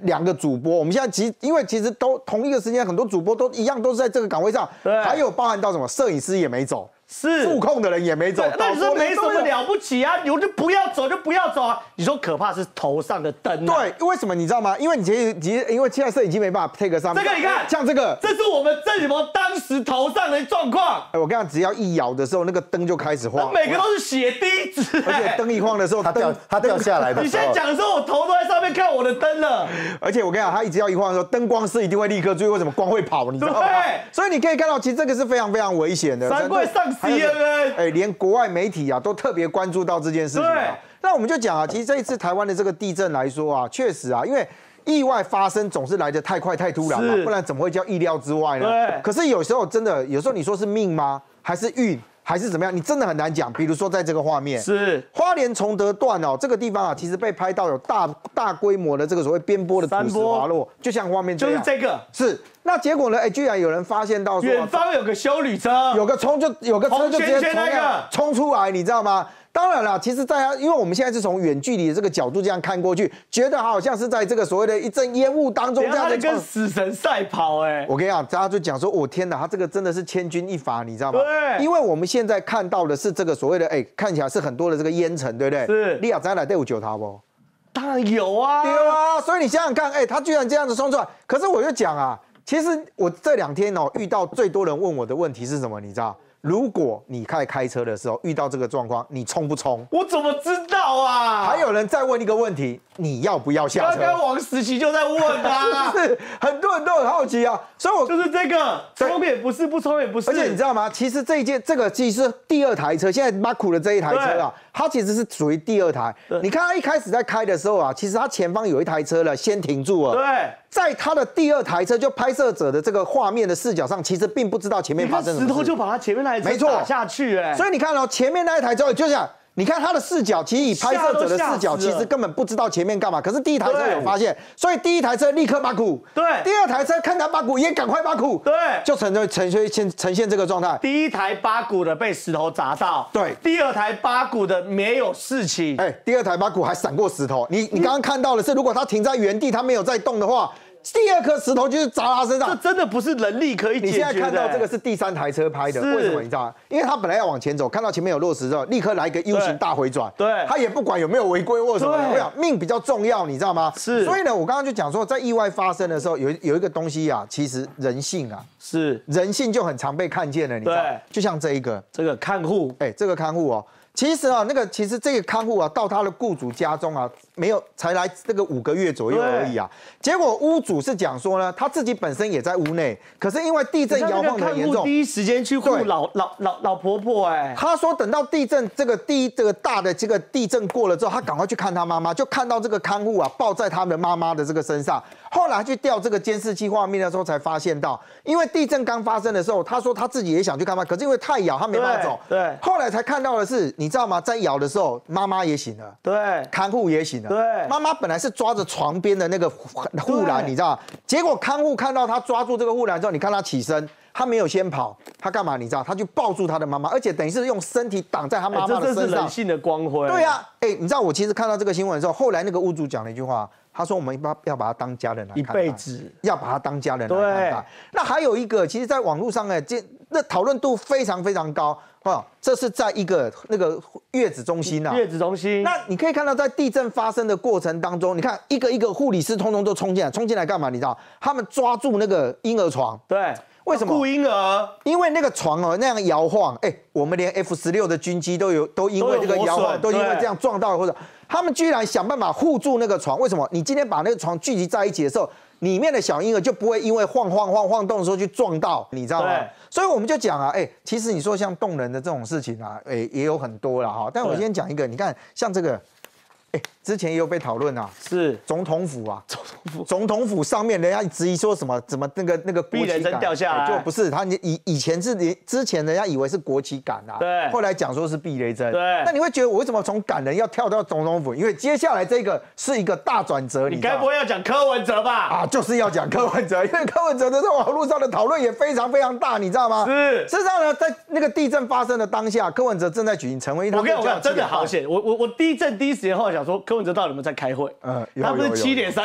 2个主播，我们现在因为其实都同一个时间，很多主播都一样，都是在这个岗位上， 对， 还有包含到什么，摄影师也没走。 是副控的人也没走， 那你说没什么了不起啊？你就不要走就不要走啊！你说可怕是头上的灯、啊， 对，为什么你知道吗？因为因为现在摄影机没办法 take 上面。 这个你看， 像这个， 这是我们郑启蒙当时头上的状况。 我跟你讲，只要一摇的时候，那个灯就开始晃， 每个都是血滴子、 而且灯一晃的时候， 它掉下来的时候。 你现在讲的时候，我头都在上面看我的灯了。 而且我跟你讲，它只要一晃的时候，灯光师一定会立刻注意，为什么光会跑？你知道吗？所以你可以看到，其实这个是非常非常危险的。 难怪上 CNN。 连国外媒体啊都特别关注到这件事情啊。那我们就讲啊，其实这一次台湾的这个地震来说啊，确实啊，因为意外发生总是来得太快太突然了，不然怎么会叫意料之外呢？对。可是有时候真的，有时候你说是命吗？还是运？还是怎么样？你真的很难讲。比如说在这个画面， 是花莲崇德段哦，这个地方啊，其实被拍到有大规模的这个所谓边坡的土石滑落，就像画面这样。 就是这个。 是。那结果呢？居然有人发现到说， 远方有个休旅车， 有个车就直接冲出来，你知道吗？当然了，其实因为我们现在是从远距离的这个角度这样看过去，觉得好像是在这个所谓的一阵烟雾当中这样子跟死神赛跑我跟你讲，大家就讲说，我天哪，他这个真的是千钧一发，你知道吗？ 对， 因为我们现在看到的是这个所谓的看起来是很多的这个烟尘，对不对？ 是。 你亚再来对我救他不？ 当然有啊， 对啊，所以你想想看，他居然这样子冲出来，可是我就讲啊。其实我这2天遇到最多人问我的问题是什么？你知道？如果你开车的时候遇到这个状况，你冲不冲？ 我怎么知道啊？ 还有人再问一个问题，你要不要下车？ 刚刚王时期就在问啊， 是很多人都很好奇啊，所以我就是这个冲也不是，不冲也不是。 而且你知道吗？其实这个其实是第2台车，现在马库的这一台车啊，它其实是属于第2台。你看它一开始在开的时候啊，其实它前方有一台车了，先停住了。 对。 在他的第2台车，就拍摄者的这个画面的视角上，其实并不知道前面发生什么事。 石头就把他前面那台车打下去， 所以你看前面那一台车就像。你看他的视角，其实以拍摄者的视角，其实根本不知道前面干嘛。可是第1台车有发现，所以第1台车立刻把苦， 对。 第2台车看他把苦，也赶快把苦， 对。 就呈现这个状态。 第1台八股的被石头砸到， 对。 第2台八股的没有事情， 第2台八股还闪过石头。你刚刚看到的是，如果他停在原地，他没有在动的话。第2颗石头就是砸他身上， 这真的不是人力可以解决的。 你现在看到这个是第3台车拍的，为什么你知道吗？因为他本来要往前走，看到前面有落石之后，立刻来一个 U 型大回转， 对， 他也不管有没有违规或什么，我想命比较重要，你知道吗？ 是。 所以呢，我刚刚就讲说，在意外发生的时候，有一个东西啊，其实人性啊， 是人性就很常被看见了，你知道？就像这个看护， 这个看护哦。其实啊，其实这个看护啊，到他的雇主家中啊，才来这个5个月左右而已啊。结果屋主是讲说呢，他自己本身也在屋内，可是因为地震摇晃的很严重， 第一时间去护老婆婆他说等到地震这个大的这个地震过了之后，他赶快去看他妈妈，就看到这个看护啊抱在他的妈妈的这个身上。后来去调这个监视器画面的时候，才发现到，因为地震刚发生的时候，他说他自己也想去看妈，可是因为太摇，他没办法走。 对。 后来才看到的是，你知道吗？在摇的时候，妈妈也醒了， 对， 看护也醒了， 对。 妈妈本来是抓着床边的那个护栏，你知道吗？结果看护看到他抓住这个护栏之后，你看他起身，他没有先跑，他干嘛？你知道？他去抱住他的妈妈，而且等于是用身体挡在他妈妈的身上。 这是人性的光辉。 对啊，你知道我其实看到这个新闻的时候，后来那个屋主讲了一句话。他说：“我们要把他当家人来看待， 一辈子要把他当家人来看待。那还有一个，其实，在网络上那讨论度非常非常高啊。这是在一个那个月子中心啊， 月子中心。 那你可以看到，在地震发生的过程当中，你看一个护理师通通都冲进来干嘛？你知道？他们抓住那个婴儿床， 对。” 为什么顾婴儿？ 因为那个床那样摇晃，我们连 F-16的军机都因为这个摇晃，都因为这样撞到，或者他们居然想办法护住那个床。为什么？你今天把那个床聚集在一起的时候，里面的小婴儿就不会因为晃动的时候去撞到，你知道吗？所以我们就讲啊，其实你说像动人的这种事情啊，也有很多啦哈。但我先讲一个，你看像这个。之前也有被讨论啊， 是总统府啊，总统府上面人家质疑说什么那个国旗杆掉下来， 就不是他以前是之前人家以为是国旗杆啊， 对， 后来讲说是避雷针， 对。 那你会觉得我为什么从感人要跳到总统府？因为接下来这个是一个大转折， 你该不会要讲柯文哲吧？ 啊，就是要讲柯文哲，因为柯文哲的在网络上的讨论也非常非常大，你知道吗？ 是。 事实上呢，在那个地震发生的当下，柯文哲正在举行晨会， 我跟你讲，真的好险！我地震第一时间后来想说，柯文哲到底有没有在开会？他不是7:30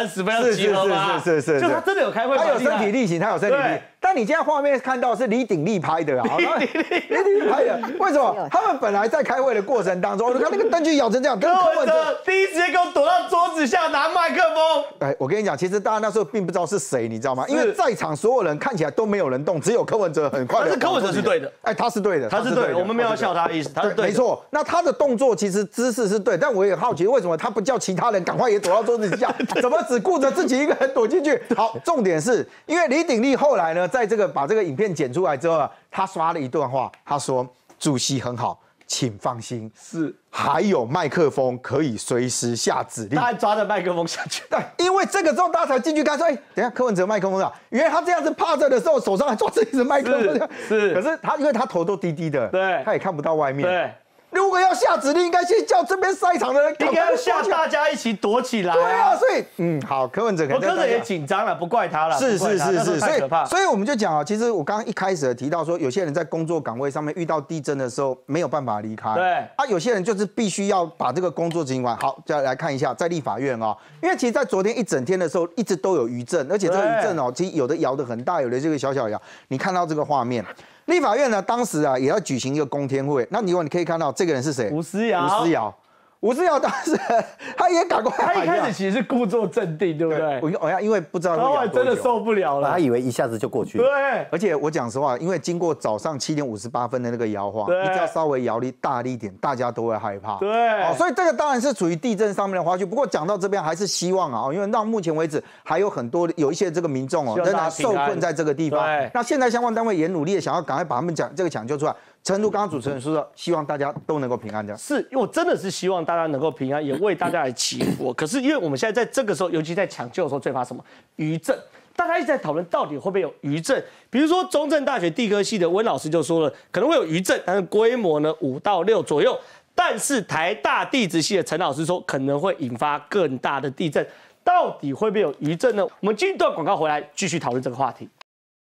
有集合吗？ 是， 就他真的有开会， 他有身体力行，他有身体力行。但你现在画面看到是李鼎立拍的啊，李鼎立拍的，为什么？他们本来在开会的过程当中，你看那个灯具咬成这样， 柯文哲第一时间给我躲到桌子下拿麦克风。 哎，我跟你讲，其实大家那时候并不知道是谁，你知道吗？因为在场所有人看起来都没有人动，只有柯文哲很快的。 但是柯文哲是对的， 哎，他是对的， 他是对的，我们没有要笑他的意思，他是对的， 没错。那他的动作其实姿势是对，但我也好奇为什么他不叫其他人赶快也躲到桌子底下，怎么只顾着自己一个人躲进去？好，重点是因为李鼎立后来呢，在这个把这个影片剪出来之后啊，他刷了一段话，他说：“主席很好，请放心， 是还有麦克风可以随时下指令。” 他还抓着麦克风下去。 对，因为这个之后大家才进去看，说：“哎，等一下柯文哲麦克风啊，原来他这样子趴着的时候，手上还抓着一支麦克风。” 是， 可是他因为他头都低低的， 对， 他也看不到外面。 对。 如果要下指令，应该先叫这边赛场的人， 应该要吓大家一起躲起来。 对啊，所以好，柯文哲可能柯文哲也紧张了，不怪他了。 是， 太可怕。 所以我们就讲啊，其实我刚刚一开始提到说，有些人在工作岗位上面遇到地震的时候没有办法离开。 对啊，有些人就是必须要把这个工作执行完。好，再来看一下在立法院啊，因为其实在昨天一整天的时候，一直都有余震，而且这个余震哦，其实有的摇得很大，有的这个小小摇。你看到这个画面。立法院呢，当时啊也要举行一个公听会，那你可以看到这个人是谁？ 吴思瑶。 吴思瑶当时他也赶快， 他一开始其实是故作镇定，对不对？ 因为不知道他后来真的受不了了， 他以为一下子就过去了。 对， 而且我讲实话，因为经过早上7点58分的那个摇晃，你只要稍微摇力大力一点，大家都会害怕。 对， 所以这个当然是处于地震上面的花絮。不过讲到这边，还是希望啊，因为到目前为止还有很多有一些这个民众仍然受困在这个地方。那现在相关单位也努力的想要赶快把他们抢救出来。诚如刚刚主持人说的，希望大家都能够平安的。 是，因为我真的是希望大家能够平安，也为大家来祈福。可是因为我们现在在这个时候，尤其在抢救的时候，最怕什么？余震。大家一直在讨论到底会不会有余震。比如说中正大学地科系的温老师就说了，可能会有余震，但是规模呢5到6左右。但是台大地质系的陈老师说，可能会引发更大的地震。到底会不会有余震呢？我们进一段广告回来继续讨论这个话题。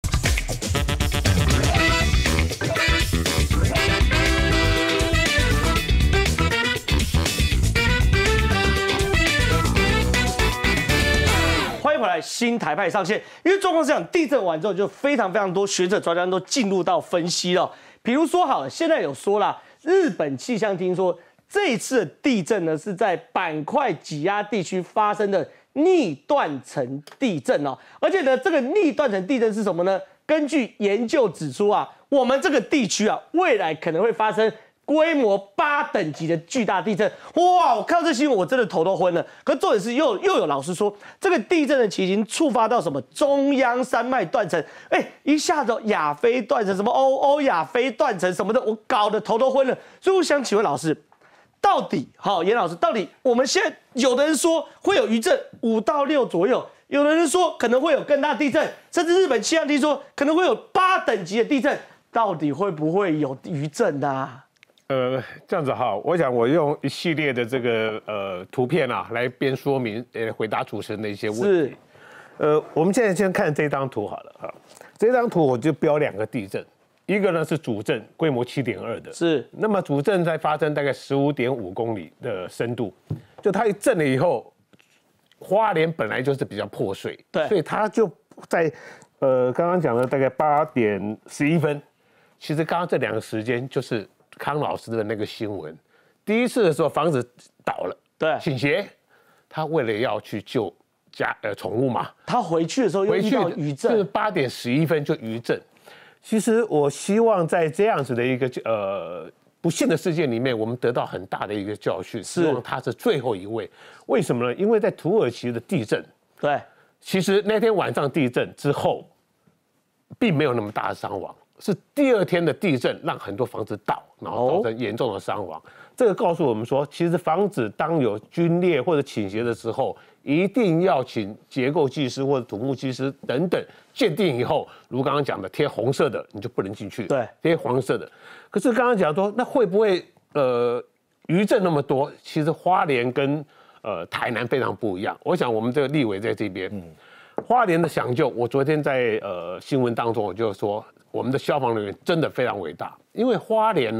欢迎回来，新台派上线。因为状况是这样，地震完之后，就非常多学者专家都进入到分析了。比如说，好了，现在有说啦，日本气象厅说，这一次的地震呢是在板块挤压地区发生的逆断层地震哦。而且呢，这个逆断层地震是什么呢？根据研究指出啊，我们这个地区啊，未来可能会发生规模8等级的巨大地震。哇！我看到这新闻，我真的头都昏了。可重点是又有老师说，这个地震的起因触发到什么中央山脉断层，一下子亚非断层，什么欧亚非断层什么的，我搞得头都昏了。所以我想请问老师，到底严老师，到底我们现在有的人说会有余震5到6左右，有的人说可能会有更大地震，甚至日本气象厅说可能会有8等级的地震，到底会不会有余震啊？ 这样子哈，我想我用一系列的这个图片啊，来边说明回答主持人的一些问题。我们现在先看这张图好了哈，这张图我就标2个地震，一个呢是主震，规模7.2的， 是。 那么主震在发生大概15.5公里的深度，就它一震了以后，花莲本来就是比较破碎， 对， 所以它就在刚刚讲的大概8点11分，其实刚刚这2个时间就是康老师的那个新闻，第一次的时候房子倒了， 对， 倾斜，他为了要去救宠物嘛， 他回去的时候又遇到余震， 就是8点11分就余震。其实我希望在这样子的一个不幸的事件里面，我们得到很大的一个教训，希望他是最后一位。为什么呢？因为在土耳其的地震， 对， 其实那天晚上地震之后，并没有那么大的伤亡。是第2天的地震让很多房子倒，然后造成严重的伤亡。这个告诉我们说，其实房子当有龟裂或者倾斜的时候，一定要请结构技师或者土木技师等等鉴定以后，如刚刚讲的贴红色的你就不能进去， 对， 贴黄色的。可是刚刚讲说，那会不会余震那么多？其实花莲跟台南非常不一样。我想我们这个立委在这边，花莲的抢救，我昨天在新闻当中我就说。我们的消防人员真的非常伟大，因为花莲呐，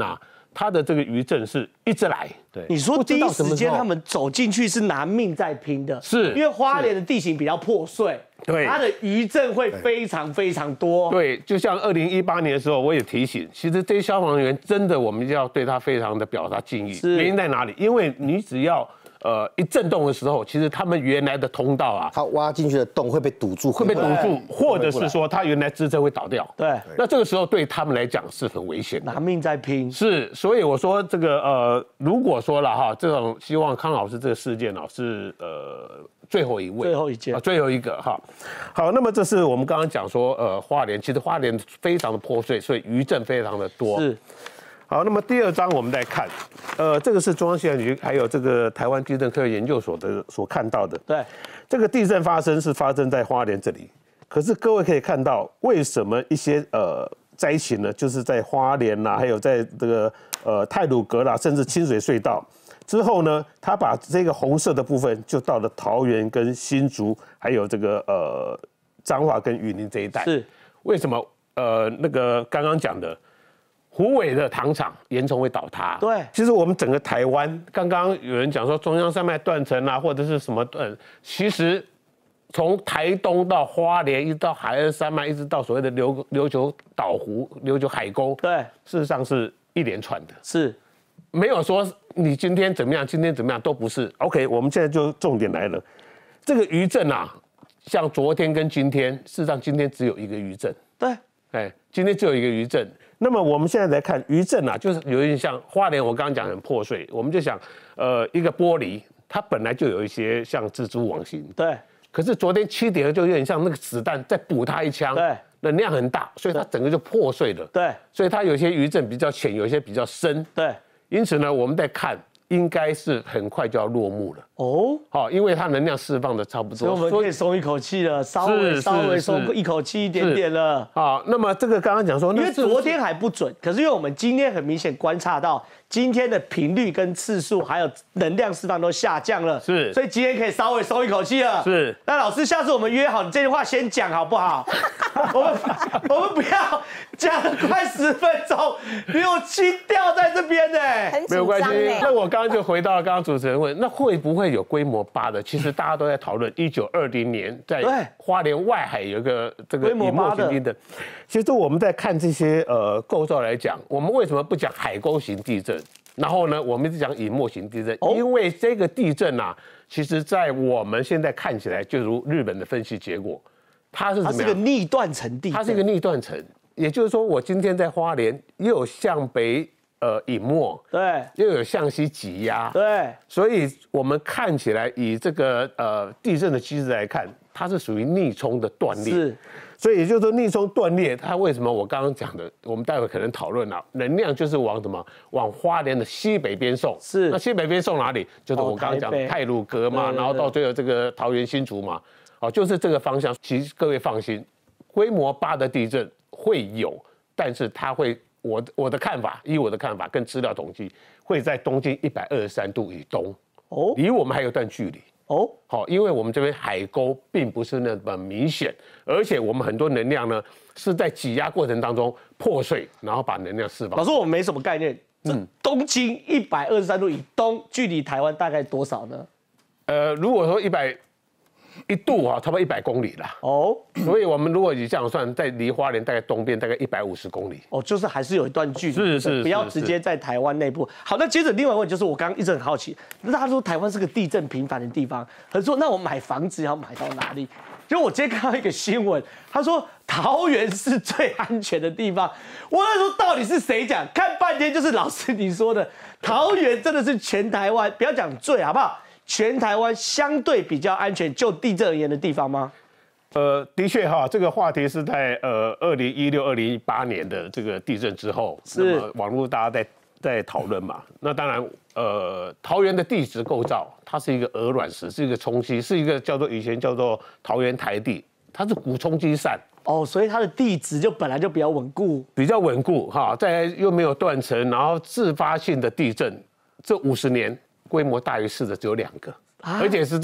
它的这个余震是一直来。 对，你说第一时间他们走进去是拿命在拼的， 是因为花莲的地形比较破碎， 对， 它的余震会非常非常多。 对，就像2018年的时候，我也提醒，其实这些消防员真的我们要对他非常的表达敬意。原因在哪里？因为你只要一震动的时候，其实他们原来的通道啊， 它挖进去的洞会被堵住， 会被堵住，或者是说它原来支撑会倒掉。 对， 那这个时候对他们来讲是很危险的， 拿命在拼。 是，所以我说这个如果说了哈，这种希望康老师这个事件呢是最后一位， 最后一件， 最后一个哈。好，那么这是我们刚刚讲说花莲，其实花莲非常的破碎，所以余震非常的多。 是。 好，那么第2章我们再看，这个是中央气象局还有这个台湾地震科学研究所的所看到的。 对， 这个地震发生在花莲这里，可是各位可以看到，为什么一些灾情呢，就是在花莲啦，还有在这个太鲁阁啦，甚至清水隧道之后呢，他把这个红色的部分就到了桃园跟新竹，还有这个彰化跟云林这一带。 是， 为什么那个刚刚讲的？虎尾的糖厂严重会倒塌。 对， 其实我们整个台湾，刚刚有人讲说中央山脉断层啊，或者是什么其实从台东到花莲，一直到海岸山脉，一直到所谓的琉球岛湖、琉球海沟， 对， 事实上是一连串的， 是没有说你今天怎么样，今天怎么样都不是。OK， 我们现在就重点来了，这个余震啊，像昨天跟今天，事实上今天只有一个余震。 对， 今天只有一个余震。那么我们现在来看余震啊，就是有点像花莲，我刚刚讲很破碎，我们就想，一个玻璃，它本来就有一些像蜘蛛网形， 对。 可是昨天7点就有点像那个子弹再补它一枪， 对， 能量很大，所以它整个就破碎了， 对。 所以它有些余震比较浅，有些比较深， 对。 因此呢，我们在看。应该是很快就要落幕了哦， 好，因为它能量释放的差不多， 所以我们可以松一口气了，稍微松一口气一点点了。 好，那么这个刚刚讲说， 因为昨天还不准，可是因为我们今天很明显观察到今天的频率跟次数还有能量释放都下降了， 是， 所以今天可以稍微松一口气了。 是， 那老师，下次我们约好，你这句话先讲好不好？我们不要讲了快10分钟，你有心掉在这边呢， 没有关系。那我刚刚就回到刚刚主持人问，那会不会有规模8的？其实大家都在讨论，1920年在花莲外海有一个这个以墨型地震。其实我们在看这些构造来讲，我们为什么不讲海沟型地震？然后呢，我们一直讲以墨型地震，因为这个地震啊，其实在我们现在看起来，就如日本的分析结果，它是个逆断层地震， 它是一个逆断层，也就是说，我今天在花莲又有向北隐没， 对， 又有向西挤压， 对， 所以我们看起来以这个地震的机制来看，它是属于逆冲的断裂， 是。 所以也就是说，逆冲断裂，它为什么我刚刚讲的，我们待会可能讨论了，能量就是往什么，往花莲的西北边送。 是， 那西北边送哪里？就是我刚刚讲的太鲁阁嘛，然后到最后这个桃园新竹嘛，就是这个方向。其实各位放心，规模8的地震会有，但是它会，我的看法，以我的看法跟资料统计，会在东经123度以东，离我们还有段距离。好，因为我们这边海沟并不是那么明显，而且我们很多能量呢是在挤压过程当中破碎，然后把能量释放。 老师，我没什么概念，东经123度以东，距离台湾大概多少呢？ 如果说101度啊，差不多100公里啦。所以我们如果你这样算，在离花莲大概东边大概150公里。 就是还是有一段距离， 是， 不要直接在台湾内部。好，那接着另外一个问题就是，我刚刚一直很好奇，大家说台湾是个地震频繁的地方，可是说那我买房子要买到哪里？就我今天看到一个新闻，他说桃园是最安全的地方。我那时候到底是谁讲？看半天就是老师你说的，桃园真的是全台湾，不要讲最好不好？全台湾相对比较安全，就地震而言的地方吗？ 的确哈，这个话题是在2016、2018年的这个地震之后，那么网络大家在讨论嘛。那当然，桃园的地质构造，它是一个鹅卵石，是一个冲积，是一个以前叫做桃园台地，它是古冲积扇。 所以它的地质就本来就比较稳固哈，再来又没有断层，然后自发性的地震，这50年规模大于4的只有2个，而且是在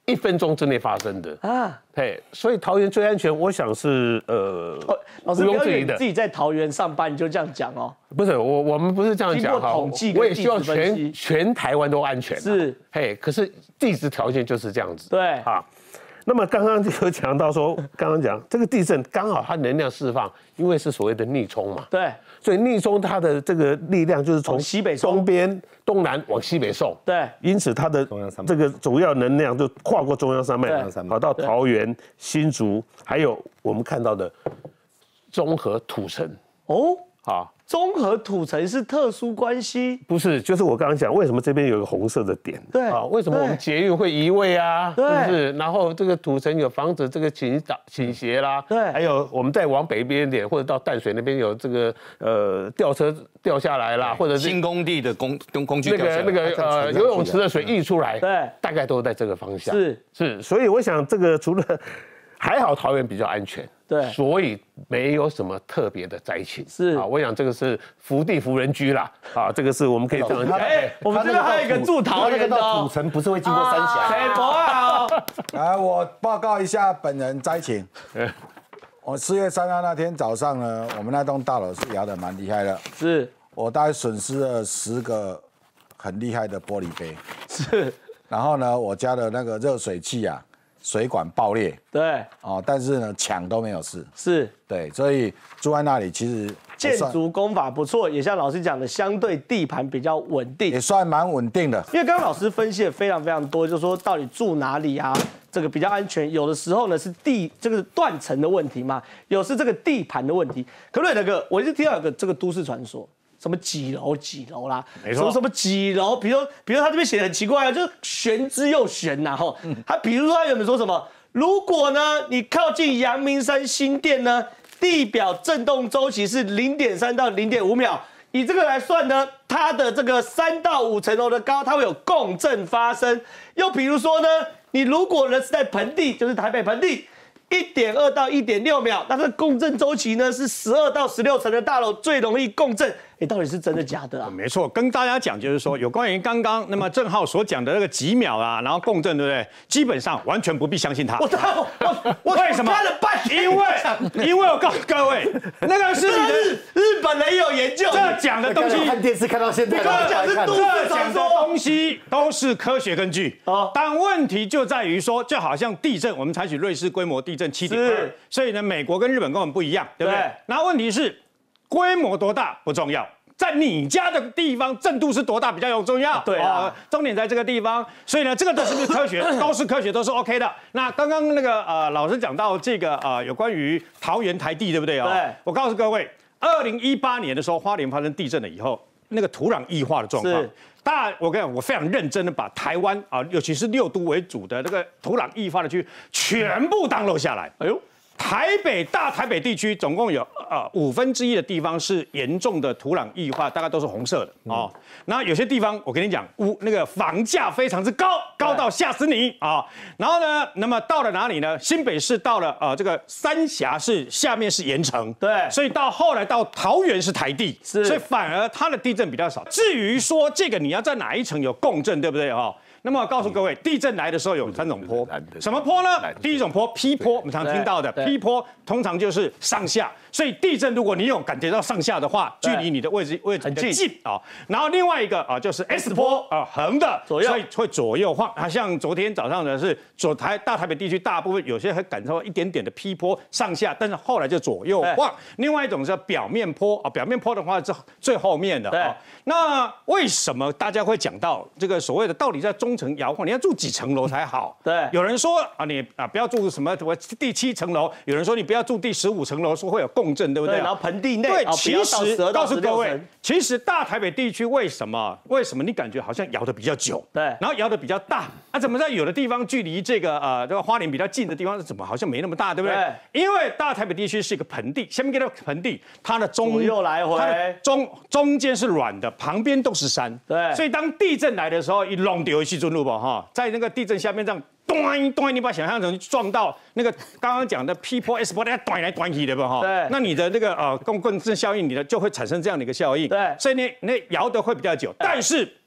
1分钟之内发生的啊。嘿，所以桃园最安全，我想是老师不要以为你自己在桃园上班你就这样讲哦。 不是我们不是这样讲哈，我也希望全台湾都安全。 是， 嘿，可是地质条件就是这样子。 对啊。那么刚刚就有讲到说，刚刚讲这个地震刚好它能量释放，因为是所谓的逆冲嘛。 对。 所以逆冲它的这个力量就是从西北东边东南往西北送。 对。 因此它的这个主要能量就跨过中央山脉，跑到桃园、新竹，还有我们看到的中和土城。 哦。好。中和土城是特殊关系？ 不是，就是我刚刚讲，为什么这边有一个红色的点？ 对啊，为什么我们捷运会移位啊？是不是？然后这个土城有防止这个倾斜啦。 对， 还有我们再往北边一点，或者到淡水那边有这个吊车掉下来啦，或者是新工地的工具那个游泳池的水溢出来， 对， 大概都在这个方向。 是， 所以我想这个除了还好桃园比较安全。 对， 所以没有什么特别的灾情。 是啊，我想这个是福地福人居啦。啊，这个是我们可以这样讲。 我们这边还有一个住桃园的土城不是会经过三峡？ 谁不啊？ 来，我报告一下本人灾情。我4月3号那天早上呢，我们那栋大楼是摇得蛮厉害的。 是， 我大概损失了10个很厉害的玻璃杯。 是， 然后呢，我家的那个热水器啊。水管爆裂， 对， 哦，但是呢，墙都没有事， 是对，所以住在那里其实建筑工法不错，也像老师讲的，相对地盘比较稳定， 也算蛮稳定的。 因为刚刚老师分析的非常非常多，就是说到底住哪里啊，这个比较安全。有的时候呢是这个断层的问题嘛，有是这个地盘的问题。可不可以那个，我一直听到有个这个都市传说。什么几楼啦，什么几楼，比如他这边写的很奇怪啊，就是玄之又玄呐，吼，他比如说他有没有说什么，如果呢你靠近阳明山新店呢，地表震动周期是0.3到0.5秒，以这个来算呢，它的这个3到5层楼的高，它会有共振发生。又比如说呢，你如果呢是在盆地，就是台北盆地。1.2到1.6秒，那它的共振周期呢是12到16层的大楼最容易共振。到底是真的假的啊？ 没错，跟大家讲就是说，有关于刚刚那么郑浩所讲的那个几秒啊，然后共振，对不对？基本上完全不必相信他。我为什么？ 看了半天， 因为我告诉各位，那个是日本人有研究， 这讲的东西， 看电视看到现在， 这讲的东西都是科学根据。但问题就在于说，就好像地震，我们采取瑞士规模地震7.2，所以呢，美国跟日本根本不一样，对不对？那问题是。规模多大不重要，在你家的地方震度是多大比较重要。 对啊， 重点在这个地方。所以呢，这个都是不是科学？都是科学，都是 OK 的。那刚刚那个老师讲到这个有关于桃园台地，对不对？ 对。 我告诉各位，2018年的时候，花莲发生地震了以后，那个土壤异化的状况。我跟你讲，我非常认真的把台湾尤其是6都为主的那个土壤异化的区域全部download下来。哎呦。大台北地区总共有1/5的地方是严重的土壤异化，大概都是红色的哦。那有些地方我跟你讲，那个房价非常之高，高到吓死你啊！然后呢，那么到了哪里呢？新北市到了这个三峡市下面是盐城， 对， 所以到后来到桃园是台地， 是， 所以反而它的地震比较少。至于说这个你要在哪一层有共振，对不对啊？那么我告诉各位，地震来的时候有3种坡，什么坡呢？第一种坡 P 坡，我们常听到的 P 坡，通常就是上下，所以地震如果你有感觉到上下的话，距离你的位置很近啊。然后另外一个就是 S 坡横的，所以会左右晃。像昨天早上的是大台北地区大部分有些还感受到一点点的 P 坡上下，但是后来就左右晃。另外一种是表面坡表面坡的话是最后面的啊。那为什么大家会讲到这个所谓的到底在中层摇晃，你要住几层楼才好？ 对， 有人说你不要住什么第7层楼，有人说你不要住第15层楼，说会有共振，对不对？ 然后盆地内， 对，其实告诉各位，其实大台北地区为什么你感觉好像摇得比较久？ 对， 然后摇得比较大，怎么在有的地方距离这个花莲比较近的地方，怎么好像没那么大，对不对？对，因为大台北地区是一个盆地，下面一个盆地，它的左右来回， 中间是软的，旁边都是山， 对， 所以当地震来的时候，一弄丢去中路吧哈，在那个地震下面这样。咚，你把想象成撞到那个刚刚讲的 P 坡 S 坡，大家端来端去的吧哈。 对。 那你的那个共振效应，你的就会产生这样的一个效应。 对。 所以你摇的会比较久，但是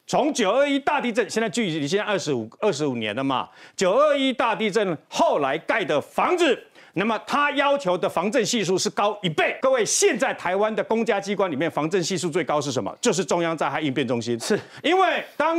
从921大地震，现在距离现在25年了嘛，921大地震后来盖的房子。那么它要求的防震系数是高1倍。各位，现在台湾的公家机关里面防震系数最高是什么？就是中央灾害应变中心。是因为当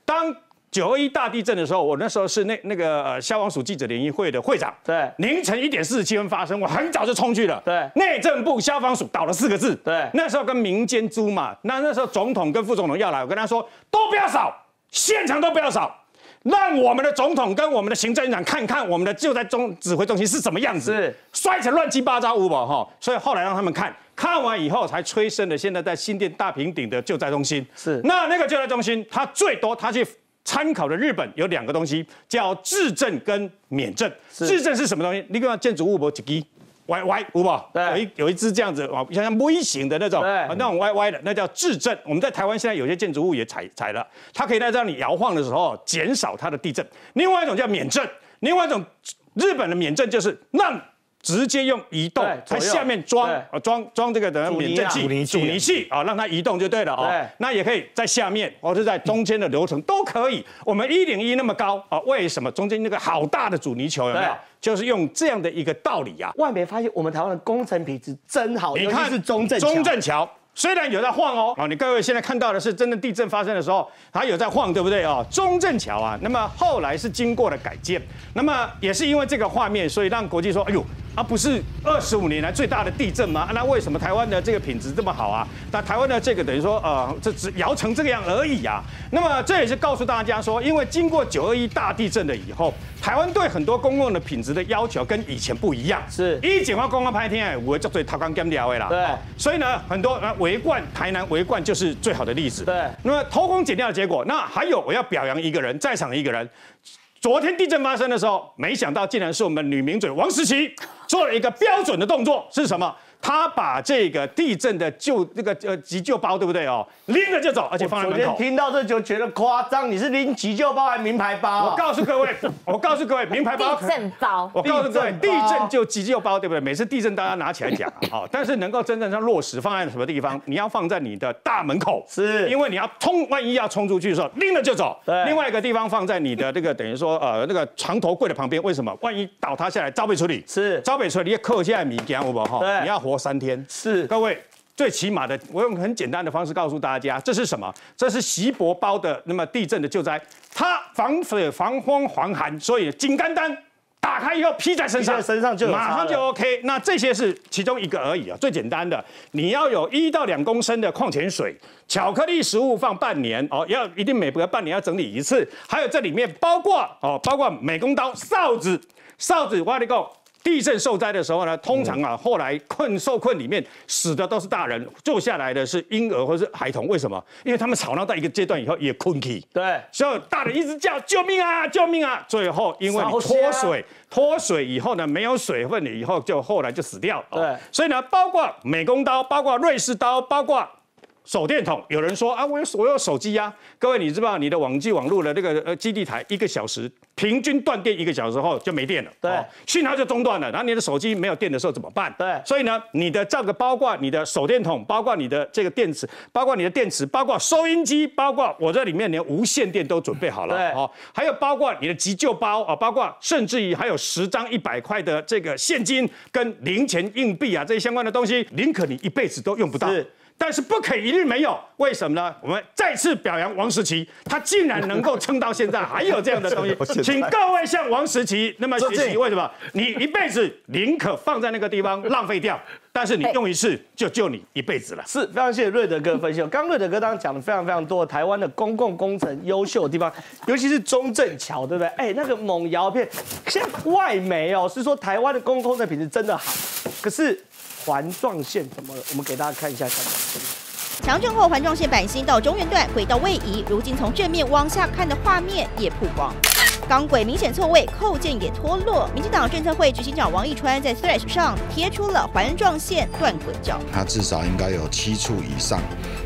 921大地震的时候，我那时候是那个消防署记者联谊会的会长。对，凌晨1点47分发生，我很早就冲去了。对，内政部消防署倒了4个字。对，那时候跟民间租嘛，那时候总统跟副总统要来，我跟他说都不要扫，现场都不要扫。让我们的总统跟我们的行政院长看看我们的救灾指挥中心是什么样子，是摔成乱七八糟无吧哈，所以后来让他们看完以后才催生了现在在新店大平顶的救灾中心。是那个救灾中心，它最多它去参考的日本有2个东西，叫制震跟免震。制震是什么东西？你看建筑物有一支歪有吧？对，有一只这样子哦，像微型的那种，那种歪的，那叫制震。我们在台湾现在有些建筑物也采了，它可以在让你摇晃的时候减少它的地震。另外一种叫免震，另外一种日本的免震就是让直接用移动，在下面装这个的免震器、阻尼器啊，让它移动就对了哦。那也可以在下面或者在中间的流程都可以。我们101那么高啊，为什么中间那个好大的阻尼球有没有？就是用这样的一个道理啊。 外媒发现我们台湾的工程品质真好， 你看是中正桥。虽然有在晃哦，你各位现在看到的是真正地震发生的时候，它有在晃，对不对哦？中正桥啊，那么后来是经过了改建，那么也是因为这个画面，所以让国际说，哎呦，不是25年来最大的地震吗？那为什么台湾的这个品质这么好啊？那台湾的这个等于说，这只摇成这个样而已啊。那么这也是告诉大家说，因为经过921大地震了以后，台湾对很多公共的品质的要求跟以前不一样。是，以前我公共拍天，我就对头刚减掉的啦。对，所以呢，很多围冠，台南围冠就是最好的例子。对，那么偷工减料的结果，那还有我要表扬一个人，在场的一个人。昨天地震发生的时候，没想到竟然是我们女名嘴王时琪做了一个标准的动作，是什么？他把这个地震的急救包，对不对哦？拎着就走，而且放在门口。 昨天听到这就觉得夸张，你是拎急救包还是名牌包？ 我告诉各位，名牌包。 地震包。 我告诉各位，地震就急救包，对不对？每次地震大家拿起来讲啊，但是能够真正上落实放在什么地方？你要放在你的大门口，是因为你要万一要冲出去的时候，拎着就走。对。另外一个地方放在你的这个等于说那个床头柜的旁边，为什么？万一倒塌下来，招备处理。是。招备处理，你扣下来物件有无哈？对。你要活3天。是，各位最起码的，我用很简单的方式告诉大家，这是什么？这是锡箔包的那么地震的救灾，它防水、防风、防寒，所以金刚丹打开以后披在身上， 就马上就 OK。那这些是其中一个而已啊，最简单的，你要有1到2公升的矿泉水，巧克力食物放半年哦，要一定每隔半年要整理一次，还有这里面包括美工刀、哨子，我跟你讲。地震受灾的时候呢，通常后来受困里面死的都是大人，救下来的是婴儿或是孩童。为什么？因为他们吵闹到一个阶段以后也困起。对，所以大人一直叫救命啊，救命啊！最后因为你脱水以后呢，没有水分了以后，后来就死掉。对，所以呢，包括美工刀，包括瑞士刀，包括手电筒。有人说啊，我有手机啊。各位，你知道你的网络的这个基地台1个小时平均断电1个小时后就没电了，对，讯号就中断了。然后你的手机没有电的时候怎么办？对，所以呢，你的这个包括你的手电筒，包括你的这个电池，包括你的电池，包括收音机，包括我这里面连无线电都准备好了，对，还有包括你的急救包啊，包括甚至于还有10张100块的这个现金跟零钱硬币啊这些相关的东西，宁可你一辈子都用不到。但是不可以一日没有，为什么呢？我们再次表扬王时琪，他竟然能够撑到现在，还有这样的东西，请各位向王时琪那么学习。为什么？你一辈子宁可放在那个地方浪费掉，但是你用一次就救你一辈子了。 是非常谢谢瑞德哥分析。刚瑞德哥刚刚讲了非常非常多台湾的公共工程优秀的地方，尤其是中正桥，对不对？那个猛摇片，像外媒是说台湾的公共工程品质真的好，可是。环状线怎么了？我们给大家看一下相关的。 强震后环状线钣芯到中原段轨道位移，如今从正面往下看的画面也曝光，钢轨明显错位，扣件也脱落。民进党政策会执行长王义川在 Threads 上贴出了环状线断轨照， 它至少应该有7处以上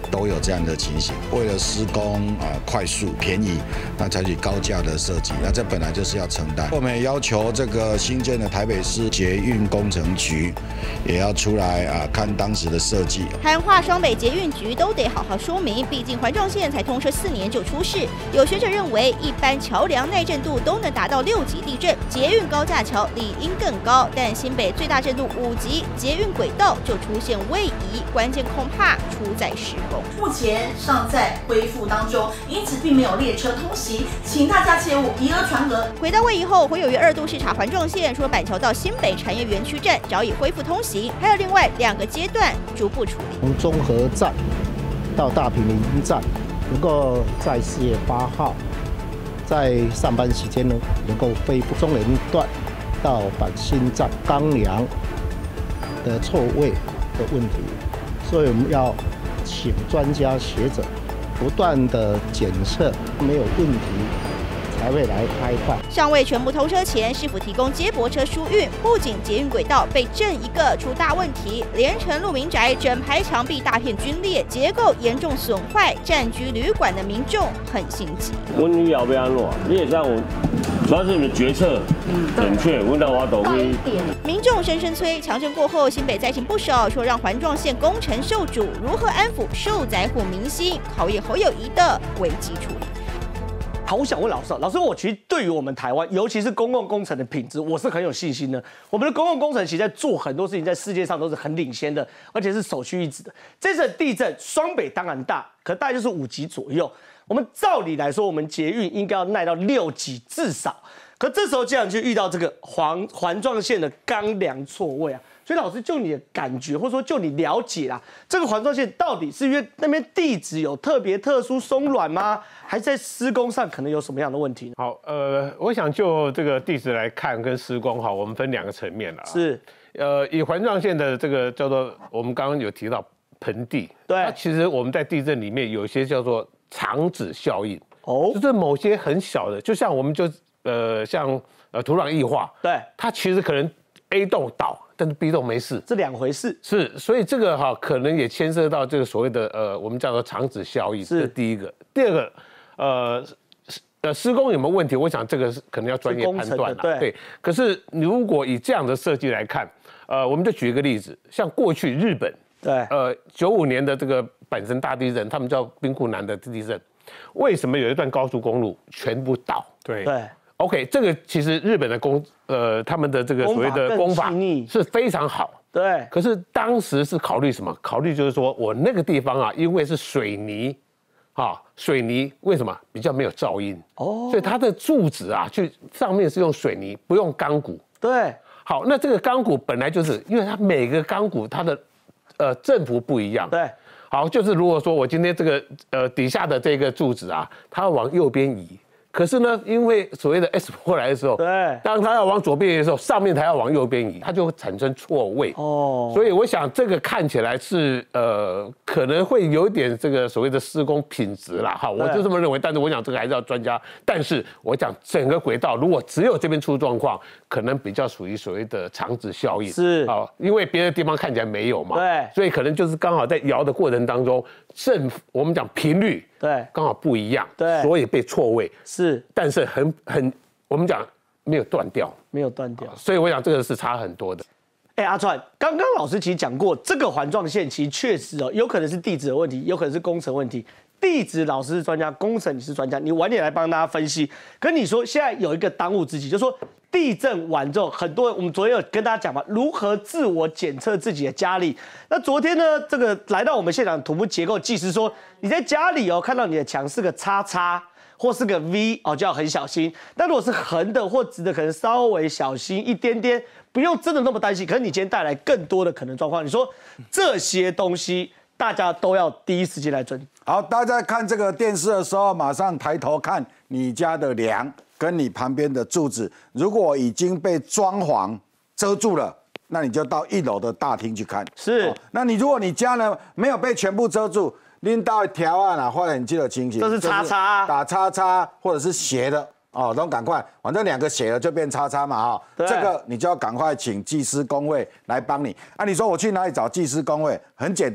都有这样的情形。为了施工快速便宜，那采取高价的设计，那这本来就是要承担。我们也要求这个新建的台北市捷运工程局也要出来看当时的设计。 喊话双北捷运局都得好好说明，毕竟环状线才通车4年就出事。有学者认为，一般桥梁耐震度都能达到6级地震，捷运高架桥理应更高。但新北最大震度5级，捷运轨道就出现位移，关键恐怕出在施工。 目前尚在恢复当中，因此并没有列车通行，请大家切勿以讹传讹。 轨道位移后，会有于2度视察环状线，除了板桥到新北产业园区站早已恢复通行，还有另外2个阶段逐步处理。 从中和站到大坪林站，能够在4月8号。在上班时间呢，能够恢复中联段到板新站钢梁的错位的问题，所以我们要请专家学者不断的检测没有问题，才会来开放。 尚未全部通车前，市府提供接驳车疏运，不仅捷运轨道被震一个出大问题，连城路民宅整排墙壁大片龟裂，结构严重损坏，占据旅馆的民众很心急。 阮以后要安怎？你也让我，主要是你们决策正确，阮到我都会。 民众声声催，强震过后，新北灾情不少，说让环状线工程受阻，如何安抚受灾户民心，考验侯友宜的危机处理。 好，我想问老师，老师，我其实对于我们台湾，尤其是公共工程的品质，我是很有信心的。我们的公共工程其实在做很多事情，在世界上都是很领先的，而且是首屈一指的。这次地震，双北当然大，可大概就是5级左右。我们照理来说，我们捷运应该要耐到6级至少，可这时候竟然就遇到这个环状线的钢梁错位啊！所以老师，就你的感觉，或者说就你了解啦，这个环状线到底是因为那边地质有特殊松软吗？还是在施工上可能有什么样的问题呢？ 好，我想就这个地质来看跟施工哈，我们分2个层面啦。 是， 以环状线的这个叫做我们刚刚有提到盆地， 对， 其实我们在地震里面有一些叫做长子效应，就是某些很小的，就像我们像土壤异化， 对， 它其实可能 A 栋倒，但是 B 栋没事， 这2回事。 是，所以这个可能也牵涉到这个所谓的我们叫做长子效应，这是第一个。第二个，施工有没有问题？我想这个是可能要专业判断了。对。可是你如果以这样的设计来看，我们就举一个例子，像过去日本， 对 ，95年的这个阪神大地震，他们叫兵库南的地震，为什么有一段高速公路全部倒？ 对。 OK， 这个其实日本的他们的这个所谓的工法是非常好， 对。 可是当时是考虑什么？考虑就是说我那个地方啊，因为是水泥，水泥为什么比较没有噪音？所以它的柱子啊，上面是用水泥，不用钢骨。 对。 好，那这个钢骨本来就是因为它每个钢骨它的振幅不一样。 对。 好，就是如果说我今天这个底下的这个柱子啊，它要往右边移。可是呢，因为所谓的 S 波来的时候， 对， 当它要往左边移的时候，上面它要往右边移，它就会产生错位。所以我想这个看起来是可能会有一点这个所谓的施工品质啦，我就这么认为。但是我想这个还是要专家。但是我讲整个轨道如果只有这边出状况，可能比较属于所谓的长子效应。 是因为别的地方看起来没有嘛。 对， 所以可能就是刚好在摇的过程当中，我们讲频率。 对， 刚好不一样， 对， 所以被错位是， 但是我们讲没有断掉，所以我想这个是差很多的。 阿川，刚刚老师其实讲过，这个环状线其实确实有可能是地质的问题，有可能是工程问题。地质老师是专家，工程你是专家，你晚点来帮大家分析。可你说现在有一个当务之急，就是说地震完之后，很多人我们昨天有跟大家讲嘛，如何自我检测自己的家里。那昨天呢，这个来到我们现场土木结构技师说，你在家里看到你的墙是个叉叉或是个 V 就要很小心。但如果是横的或直的，可能稍微小心一点点，不用真的那么担心。可是你今天带来更多的可能状况，你说这些东西大家都要第一时间来遵。 好，大家看这个电视的时候，马上抬头看你家的梁跟你旁边的柱子，如果已经被装潢遮住了，那你就到1楼的大厅去看。 是， 那如果你家呢没有被全部遮住，拎到条案啊，或者你记得情形， 这是叉叉， 打叉叉或者是斜的都赶快，反正2个斜了就变叉叉嘛这个你就要赶快请技师工会来帮你。你说我去哪里找技师工会？很简单。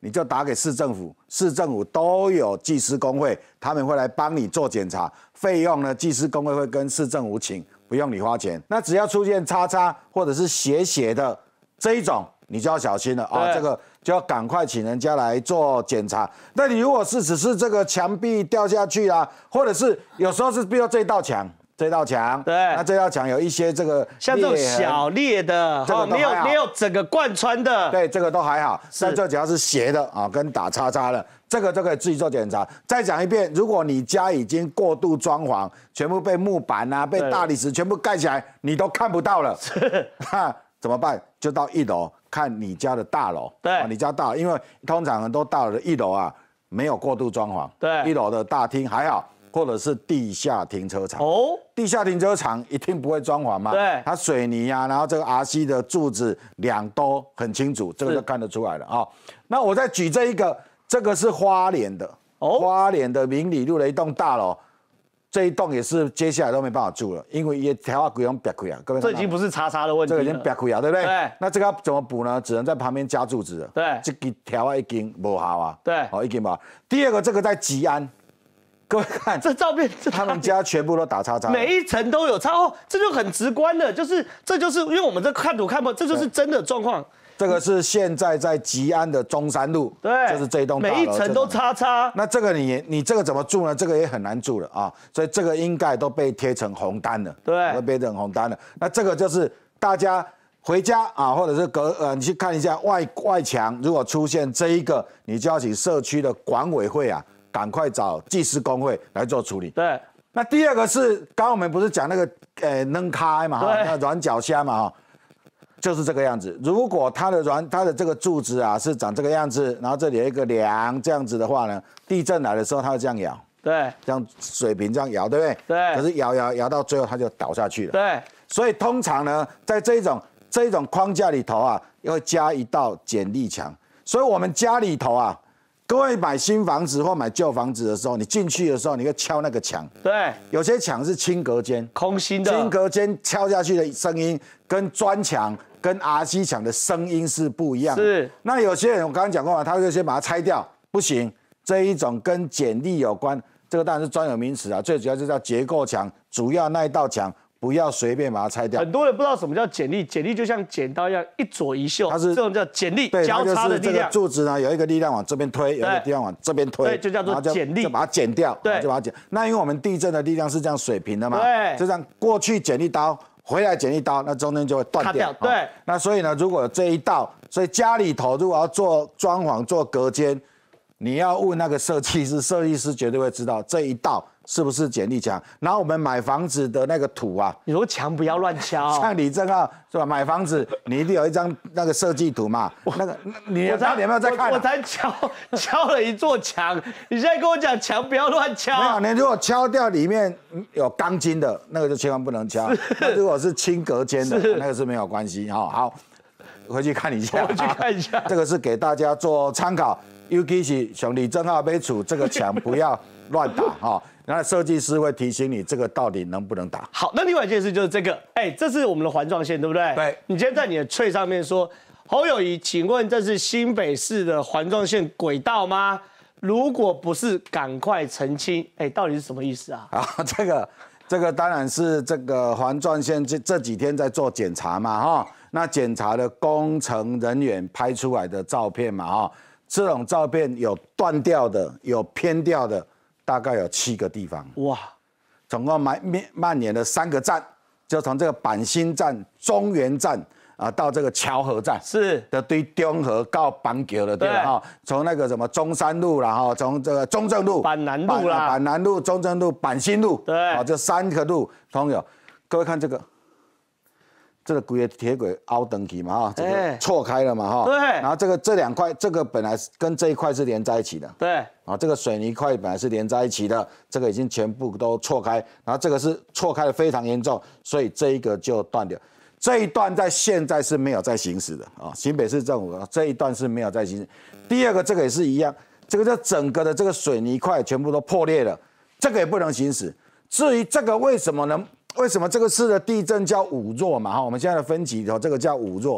你就打给市政府，市政府都有技师工会，他们会来帮你做检查，费用呢，技师工会会跟市政府请，不用你花钱。那只要出现叉叉或者是斜的这一种，你就要小心了啊，这个就要赶快请人家来做检查。那你如果是只是这个墙壁掉下去啦，或者是有时候是比如这道墙。对，那这道墙有一些这个像这种小裂的，没有整个贯穿的， 对，这个都还好。但这只要是斜的啊，跟打叉叉的，这个就可以自己做检查。再讲一遍，如果你家已经过度装潢，全部被木板啊、被大理石全部盖起来，你都看不到了，那怎么办？就到1楼看你家的大楼， 对， 你家大楼，因为通常很多大楼的1楼啊没有过度装潢，对，1楼的大厅还好。或者是地下停车场地下停车场一定不会装潢嘛？对，它水泥啊，然后这个 RC 的柱子梁都很清楚，这个就看得出来了啊。那我再举这一个，这个是花莲的，花莲的明理路的一栋大楼，这一栋也是接下来都没办法住了，因为也条啊鬼用瘪开啊，各位， 这已经不是叉叉的问题了， 这个已经瘪开啊，对不对？对。那这个要怎么补呢？只能在旁边加柱子了。对，这个条啊已经不好啊。对，已经不好。第二个，这个在吉安。各位看这照片， 他们家全部都打叉叉， 每一层都有叉这就很直观的，这就是因为我们这看图看不，这就是真的状况。 这个是现在在吉安的中山路，对，就是这一栋大楼， 每一层都叉。 那这个你这个怎么住呢？这个也很难住了啊，所以这个应该都被贴成红单了，对，都被贴成红单了。那这个就是大家回家啊，或者是你去看一下外墙，如果出现这一个，你就要请社区的管委会啊。赶快找技师工会来做处理。对，那第二个是，刚刚我们不是讲那个能开嘛，那软脚虾嘛，就是这个样子。如果它的这个柱子啊是长这个样子，然后这里有一个梁这样子的话呢，地震来的时候它会这样摇，对，这样水平这样摇，对不对？对。可是摇到最后它就倒下去了。对。所以通常呢，在这一种框架里头啊，要加一道剪力墙。所以我们家里头啊。各位买新房子或买旧房子的时候，你进去的时候，你会敲那个墙。对，有些墙是轻隔间， 空心的。 轻隔间敲下去的声音，跟砖墙、跟 RC 墙的声音是不一样的。是。那有些人我刚刚讲过嘛，他会先把它拆掉，不行。这一种跟剪力有关，这个当然是专有名词啊。最主要就叫结构墙，主要那一道墙。不要随便把它拆掉。很多人不知道什么叫剪力，剪力就像剪刀一样，一左一右，它是这种叫剪力，交叉的力量。 柱子呢有一个力量往这边推，有一个地方往这边推， 对，就叫做剪力， 就把它剪掉，对，就把它剪。那因为我们地震的力量是这样水平的嘛，对，就这样过去剪一刀，回来剪一刀，那中间就会断掉。对，那所以呢，如果有这一道，所以家里头如果要做装潢、做隔间，你要问那个设计师，设计师绝对会知道这一道。是不是剪力墙？然后我们买房子的那个土啊， 你说墙不要乱敲。 像李正浩是吧？买房子你一定有一张那个设计图嘛？那个你有没有在看？ 我才敲了一座墙，你现在跟我讲墙不要乱敲。 没有，你如果敲掉里面有钢筋的那个就千万不能敲。那如果是轻隔间的，那个是没有关系哈。好，回去看一下。 我去看一下。 这个是给大家做参考，尤其是像李正浩被处这个墙不要乱打哈。然后设计师会提醒你这个到底能不能打。 好，那另外一件事就是这个，这是我们的环状线，对不对？对。你今天在你的脆上面说，侯友宜，请问这是新北市的环状线轨道吗？如果不是，赶快澄清。到底是什么意思啊？ 啊，这个当然是这个环状线这几天在做检查嘛，哈。那检查的工程人员拍出来的照片嘛，哈，这种照片有断掉的，有偏掉的。大概有7个地方哇，总共蔓延了3个站，就从这个板新站、中原站啊到这个桥河站，是的，对中和到板桥的对吧？哈，从那个什么中山路啦，哈，从这个中正路、 板南路啦、 板南路、中正路、板新路，对，啊，这3个路通有。各位看这个。这个规个铁轨凹登去嘛哈，这个错开了嘛哈，对，然后这2块，这个本来跟这一块是连在一起的，对，啊，这个水泥块本来是连在一起的，这个已经全部都错开，然后这个是错开的非常严重，所以这一个就断掉。这一段在现在是没有在行驶的啊，新北市政府这一段是没有在行驶。第二个这个也是一样，这个就整个的这个水泥块全部都破裂了，这个也不能行驶。至于这个为什么呢？为什么这个次的地震叫5弱嘛？哈，我们现在的分级里头，这个叫5弱。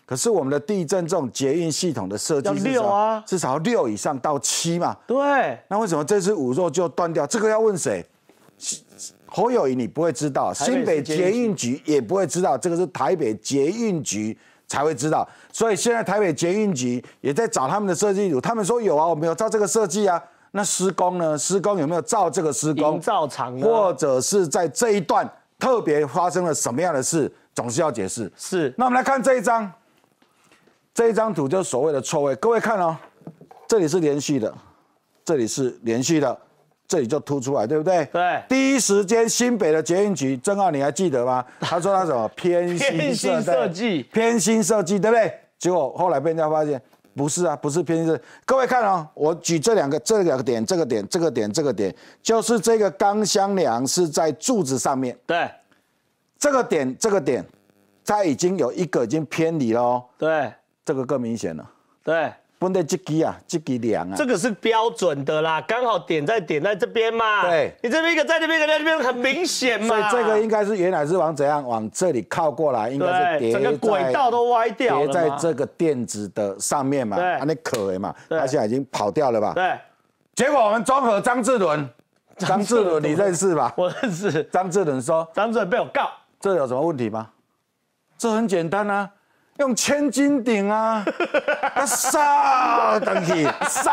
可是我们的地震这种捷运系统的设计要6啊， 至少6以上到7嘛。 对。 那为什么这次5弱就断掉？这个要问谁？侯友宜你不会知道，新北捷运局也不会知道，这个是台北捷运局才会知道。所以现在台北捷运局也在找他们的设计组，他们说有啊，我们有照这个设计啊。那施工呢？施工有没有照这个施工？ 营造厂呢？ 或者是在这一段特别发生了什么样的事，总是要解释。 是。 那我们来看这一张。这一张图就是所谓的错位，各位看哦，这里是连续的，这里是连续的，这里就凸出来，对不对？ 对。 第一时间新北的捷运局，郑浩你还记得吗？他说他什么偏心设计，偏心设计，对不对？结果后来被人家发现不是啊，不是偏心设计。各位看哦，我举这两个点，这个点，就是这个钢箱梁是在柱子上面， 对， 这个点，它已经有一个已经偏离了哦， 对。 这个更明显了， 对， 不对，这支梁啊， 这个是标准的啦，刚好点在这边嘛， 对， 你这边一个在这边一个在这边，很明显嘛， 所以这个应该是原来是往怎样往这里靠过来，应该是叠整个轨道都歪掉了， 叠在这个垫子的上面嘛， 对， 那可为嘛，他现在已经跑掉了吧？ 对， 结果我们综合张志伦你认识吧？ 我认识， 张志伦说， 张志伦被我告，这有什么问题吗？这很简单啊。用千斤顶啊，杀等级，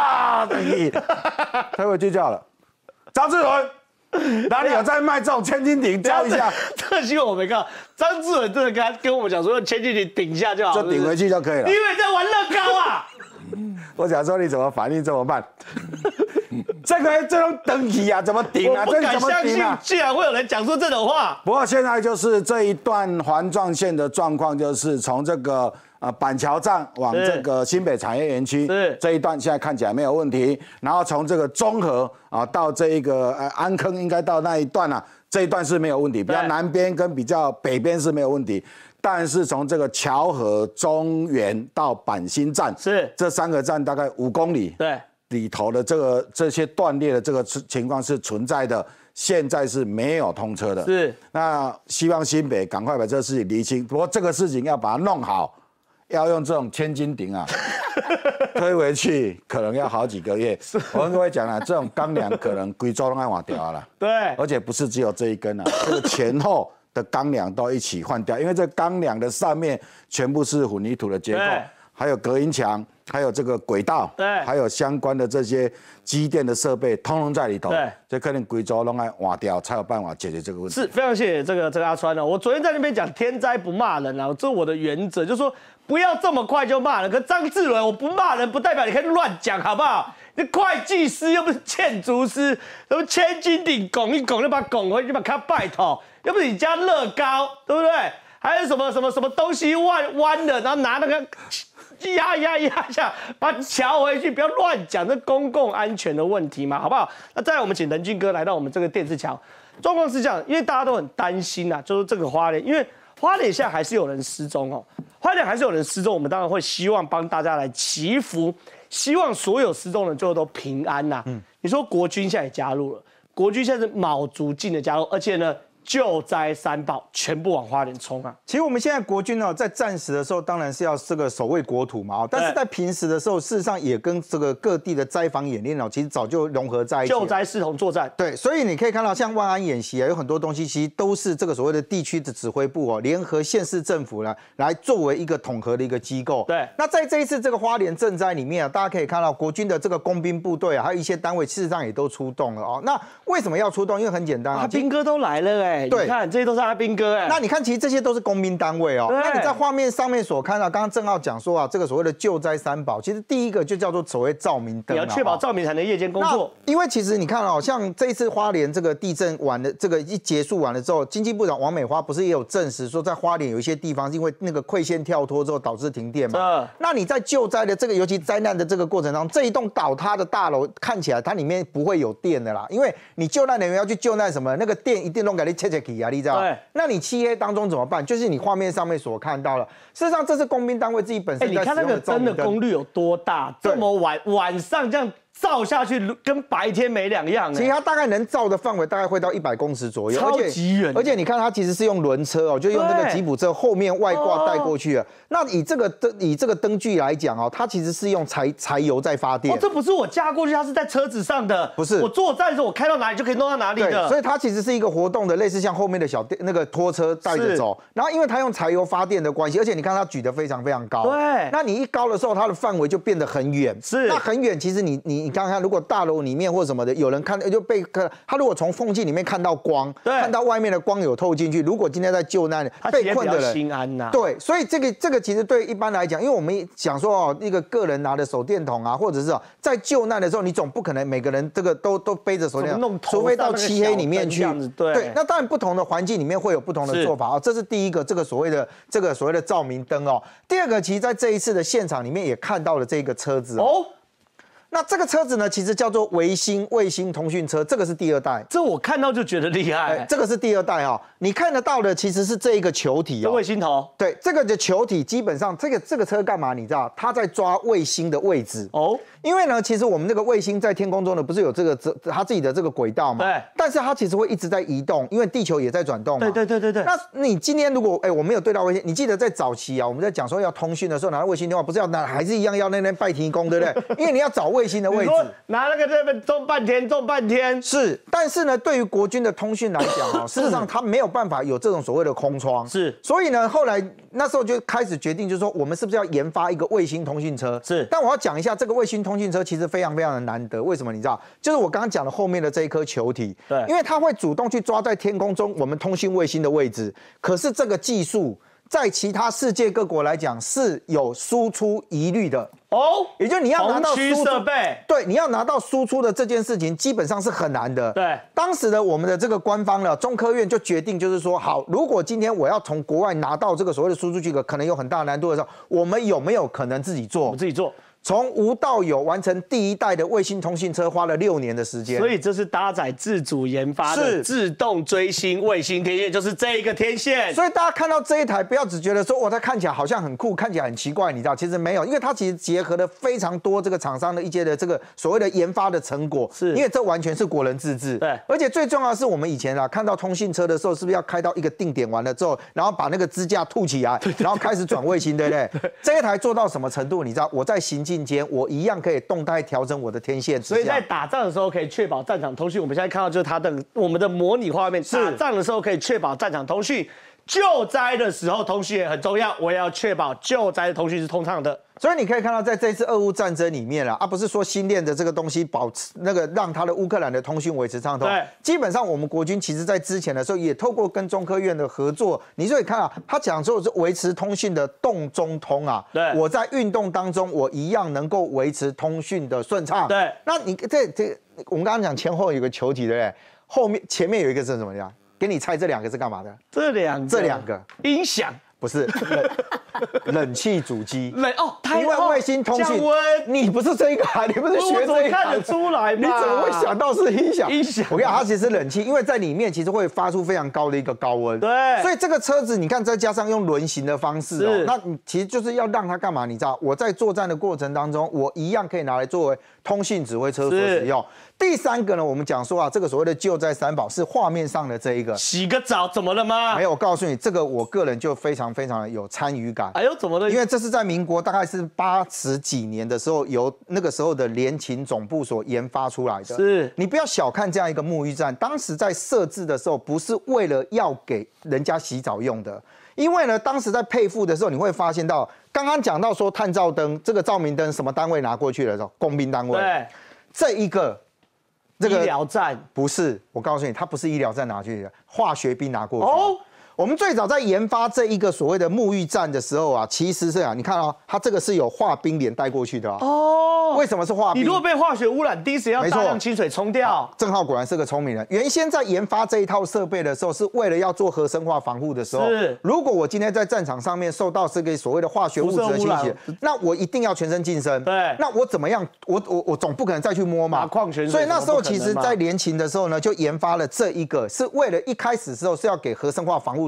他回去叫了。张志伦，哪里有在卖这种千斤顶？教一下。 这新闻我没看，张志伦真的跟我们讲说用千斤顶顶一下就好， 就顶回去就可以了。 因为在玩乐高啊。 我想说你怎么反应这么慢？这种等级啊，怎么顶啊？ 我不敢相信，竟然会有人讲出这种话。 不过现在就是这一段环状线的状况，就是从这个板桥站往这个新北产业园区这一段，现在看起来没有问题。然后从这个中和啊到这一个安坑，应该到那一段啊，这一段是没有问题。比较南边跟比较北边是没有问题。但是从这个桥河、中原到板新站，这3个站大概5公里， 对， 里头的这些断裂的这个情况是存在的，现在是没有通车的。 是， 那希望新北赶快把这个事情厘清。不过这个事情要把它弄好，要用这种千斤顶啊，推回去可能要好几个月。我跟各位讲了，这种钢梁可能贵州都要换掉了。 对， 而且不是只有这一根啊，这个前后的钢梁都一起换掉，因为这钢梁的上面全部是混凝土的结构，还有隔音墙，还有这个轨道，还有相关的这些机电的设备，通通在里头。这可能贵州弄来换掉，才有办法解决这个问题。 是非常谢谢这个阿川哦。我昨天在那边讲天灾不骂人啊，这是我的原则，就是说不要这么快就骂人。可张志伦，我不骂人，不代表你可以乱讲，好不好？你会计师又不是建筑师，什么千斤顶拱一拱就把它拱回去，把它拜托。又不是你家乐高，对不对？还有什么东西弯的，然后拿那个压一下，把它调回去，不要乱讲，这公共安全的问题嘛，好不好？那再来，我们请仁俊哥来到我们这个电视墙，状况是这样，因为大家都很担心啊，就是这个花莲，因为花莲现在还是有人失踪哦，花莲还是有人失踪，我们当然会希望帮大家来祈福，希望所有失踪人最后都平安呐。你说国军现在也加入了，国军现在是卯足劲的加入，而且呢。救灾三宝全部往花莲冲啊！ 其实我们现在国军呢，在战时的时候，当然是要这个守卫国土嘛，但是在平时的时候，事实上也跟这个各地的灾防演练其实早就融合在一起。 救灾视同作战。 对，所以你可以看到，像万安演习啊，有很多东西其实都是这个所谓的地区的指挥部联合县市政府呢，来作为一个统合的一个机构。 对。 那在这一次这个花莲赈灾里面啊，大家可以看到国军的这个工兵部队啊，还有一些单位，事实上也都出动了哦。那为什么要出动？因为很简单啊， 阿兵哥都来了哎，对，你看这些都是阿兵哥哎。 那你看，其实这些都是工兵单位哦。那你在画面上面所看到，刚刚正浩讲说啊，这个所谓的救灾三宝，其实第一个就叫做所谓照明灯， 你要确保照明才能夜间工作。 因为其实你看哦，像这一次花莲这个地震完的这个一结束完了之后，经济部长王美花不是也有证实说，在花莲有一些地方是因为那个馈线跳脱之后导致停电嘛？那你在救灾的这个，尤其灾难的这个过程当中，这一栋倒塌的大楼看起来它里面不会有电的啦，因为你救难人员要去救难什么，那个电一定都给你切起啊，你知道？对。那你漆黑当中怎么办？就是你画面上面所看到了，事实上这是工兵单位自己本身在使用的照明灯。 你看那个灯的功率有多大？这么晚上这样照下去跟白天没两样。 其实它大概能照的范围大概会到100公尺左右， 超级远。 而且你看它其实是用轮车哦，就用那个吉普车后面外挂带过去的。那以这个灯具来讲哦，它其实是用柴油在发电。 哦，这不是我架过去，它是在车子上的。 不是， 我坐站的时候我开到哪里就可以弄到哪里的。 所以它其实是一个活动的，类似像后面的小那个拖车带着走。然后因为它用柴油发电的关系，而且你看它举得非常非常高。 对。 那你一高的时候，它的范围就变得很远。 是。 那很远，其实你看看，如果大楼里面或什么的，有人看就被他如果从缝隙里面看到光，看到外面的光有透进去，如果今天在救难被困的人， 心安呐。 对，所以这个其实对一般来讲，因为我们讲说哦，一个个人拿的手电筒啊，或者是在救难的时候，你总不可能每个人这个都背着手电筒，除非到漆黑里面去。对，那当然不同的环境里面会有不同的做法啊。这是第一个，这个所谓的照明灯哦。第二个，其实在这一次的现场里面也看到了这个车子哦。那这个车子呢，其实叫做卫星通讯车，这个是第2代。 这我看到就觉得厉害。 这个是第2代哦。你看得到的其实是这一个球体哦， 卫星头。 对，这个的球体基本上，这个车干嘛？你知道，它在抓卫星的位置哦。因为呢，其实我们那个卫星在天空中呢，不是有它自己的这个轨道嘛？对。但是它其实会一直在移动，因为地球也在转动嘛。 对。 那你今天如果我没有对到卫星，你记得在早期啊，我们在讲说要通讯的时候，拿到卫星电话，不是要拿，还是一样要那边拜天公，对不对？因为你要找卫星的位置。 拿那个这边种半天。 是，但是呢，对于国军的通讯来讲哦，事实上它没有办法有这种所谓的空窗。 是。 所以呢，后来那时候就开始决定，就是说我们是不是要研发一个卫星通讯车？ 是。 但我要讲一下，这个卫星通讯车其实非常非常的难得。为什么？你知道？就是我刚刚讲的后面的这一颗球体。 对。 因为它会主动去抓在天空中我们通讯卫星的位置，可是这个技术在其他世界各国来讲是有输出疑虑的。哦，也就是你要拿到输出设备， 对，你要拿到输出的这件事情，基本上是很难的。 对， 当时的我们的这个官方呢，中科院就决定，就是说，好，如果今天我要从国外拿到这个所谓的输出许可，可能有很大的难度的时候，我们有没有可能自己做？ 我们自己做。 从无到有完成第1代的卫星通讯车，花了6年的时间。 所以这是搭载自主研发的自动追星卫星天线，就是这一个天线。 所以大家看到这一台，不要只觉得说，它看起来好像很酷，看起来很奇怪，你知道，其实没有，因为它其实结合了非常多这个厂商的一些的这个所谓的研发的成果。是，因为这完全是国人自制。 对， 而且最重要的是，我们以前看到通讯车的时候，是不是要开到一个定点完了之后，然后把那个支架凸起来，然后开始转卫星，对不对？这一台做到什么程度？你知道，我在行进间，我一样可以动态调整我的天线， 所以在打仗的时候可以确保战场通讯。我们现在看到就是我们的模拟画面，打仗的时候可以确保战场通讯，救灾的时候通讯也很重要，我也要确保救灾的通讯是通畅的。 所以你可以看到，在这次俄乌战争里面不是说新练的这个东西保持让他的乌克兰的通讯维持畅通。对，基本上我们国军其实在之前的时候也透过跟中科院的合作，你就可以看啊，他讲说是维持通讯的动中通啊。对，我在运动当中我一样能够维持通讯的顺畅。对，那你这我们刚刚讲前后有个球体，对不对？后面前面有一个是什么呀？给你猜这2个是干嘛的？ 这两个音响。不是冷气主机，因为卫星通讯，你不是这个啊，你不是学这个， 看得出来吗？ 你怎么会想到是音响？我跟你讲，它其实是冷气，因为在里面其实会发出非常高的一个高温。对，所以这个车子你看，再加上用轮行的方式哦，那你其实就是要让它干嘛？你知道，我在作战的过程当中，我一样可以拿来作为通信指挥车所使用。第3个呢，我们讲说这个所谓的救灾3宝是画面上的这一个， 洗个澡怎么了吗？ 没有，我告诉你，这个我个人就非常非常有参与感。 哎呦，怎么了？ 因为这是在民国大概是80几年的时候，由那个时候的联勤总部所研发出来的。是，你不要小看这样一个沐浴站，当时在设置的时候，不是为了要给人家洗澡用的。因为呢，当时在配付的时候，你会发现到，刚刚讲到说探照灯这个照明灯什么单位拿过去的时候，工兵单位。对，这一个。 医疗站不是，我告诉你，它不是医疗站拿去的，化学兵拿过去。哦，我们最早在研发这一个所谓的沐浴站的时候其实是你看它这个是有化冰帘带过去的哦。为什么是化冰？ 你如果被化学污染，第一时间要大量清水冲掉。 郑浩果然是个聪明人。原先在研发这一套设备的时候，是为了要做核生化防护的时候，如果我今天在战场上面受到这个所谓的化学物质的侵袭，那我一定要全身净身。对，那我怎么样？我总不可能再去摸嘛。 矿泉水。 所以那时候其实在联勤的时候呢，就研发了这一个，是为了一开始的时候是要给核生化防护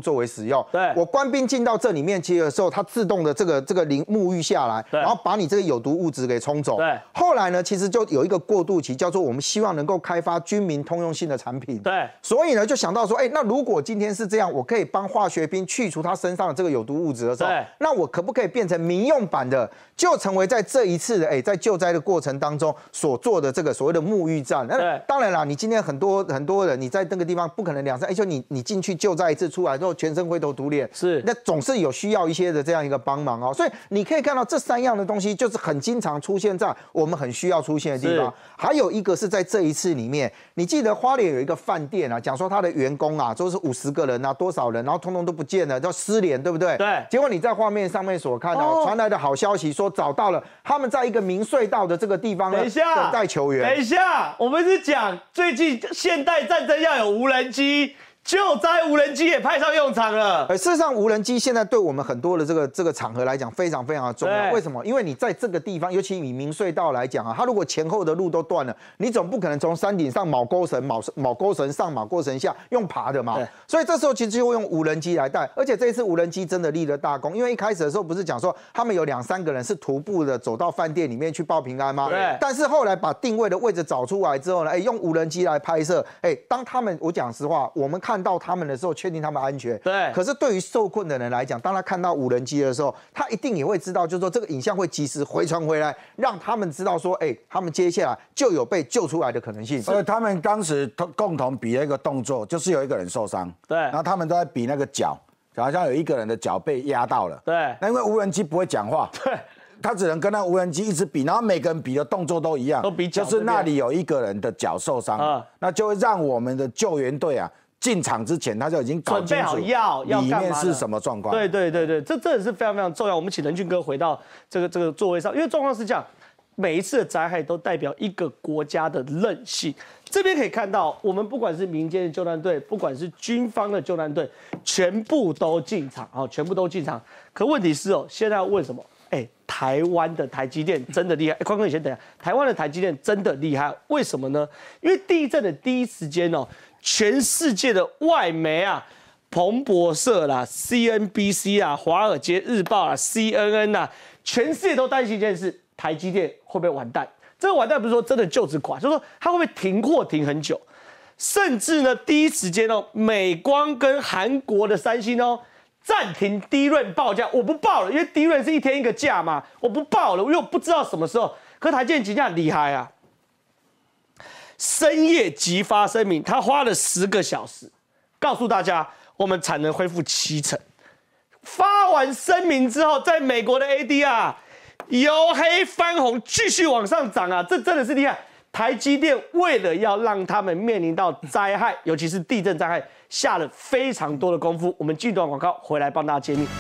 作为使用。 对， 我官兵进到这里面去的时候，它自动的这个淋沐浴下来，然后把你这个有毒物质给冲走。 对， 后来呢，其实就有一个过渡期，叫做我们希望能够开发军民通用性的产品。 对， 所以呢，就想到说，那如果今天是这样，我可以帮化学兵去除他身上的这个有毒物质的时候，那我可不可以变成民用版的，就成为在这一次的在救灾的过程当中所做的这个所谓的沐浴站？那当然啦，你今天很多人你在那个地方不可能2-3，就你进去救灾一次出来之后全身灰头土脸， 是， 那总是有需要一些的这样一个帮忙哦。所以你可以看到这3样的东西就是很经常出现在我们很需要出现的地方。还有一个是在这一次里面，你记得花莲有一个饭店啊，讲说他的员工啊都是50个人啊，多少人，然后通通都不见了，叫失联，对不对？ 对。 结果你在画面上面所看到传来的好消息，说找到了他们在一个明隧道的这个地方呢，等待求援。 等一下，我们是讲最近现代战争要有无人机。救灾无人机也派上用场了。 事实上，无人机现在对我们很多的这个场合来讲，非常非常的重要。为什么？因为你在这个地方，尤其以明隧道来讲啊，它如果前后的路都断了，你总不可能从山顶上卯钩绳上、卯钩绳下用爬的嘛。所以这时候其实就会用无人机来带。而且这一次无人机真的立了大功，因为一开始的时候不是讲说他们有2-3个人是徒步的走到饭店里面去报平安吗？ 对。 但是后来把定位的位置找出来之后呢，用无人机来拍摄。当他们，我讲实话，我们看到他们的时候，确定他们安全。 对。 可是对于受困的人来讲，当他看到无人机的时候，他一定也会知道，就是说这个影像会及时回传回来，让他们知道说，他们接下来就有被救出来的可能性。 他们当时共同比了一个动作，就是有一个人受伤， 对， 然后他们都在比那个脚，好像有一个人的脚被压到了， 对。 那因为无人机不会讲话， 对。 他只能跟那无人机一直比，然后每个人比的动作都一样， 都比脚， 就是那里有一个人的脚受伤，那就会让我们的救援队啊进场之前他就已经搞清楚里面是什么状况。 对，这真的是非常非常重要。我们请仁俊哥回到这个座位上，因为状况是这样，每一次的灾害都代表一个国家的韧性。这边可以看到，我们不管是民间的救难队，不管是军方的救难队，全部都进场，全部都进场。可问题是现在要问什么？台湾的台积电真的厉害。宽哥，你先等一下。台湾的台积电真的厉害，为什么呢？因为地震的第一时间全世界的外媒啊，彭博社啦、CNBC 啊、华尔街日报啊、CNN 啊，全世界都担心一件事：台积电会不会完蛋？这个完蛋不是说真的就此垮，就是说它会不会停货停很久，甚至呢第一时间美光跟韩国的三星暂停低润报价，我不报了，因为低润是一天一个价嘛，我不报了，因为我不知道什么时候。可台积电真的厉害啊，深夜急发声明，他花了10个小时，告诉大家我们产能恢复70%。发完声明之后，在美国的 ADR 由黑翻红，继续往上涨啊，这真的是厉害。台积电为了要让他们面临到灾害，尤其是地震灾害，下了非常多的功夫。我们进段广告回来帮大家揭秘。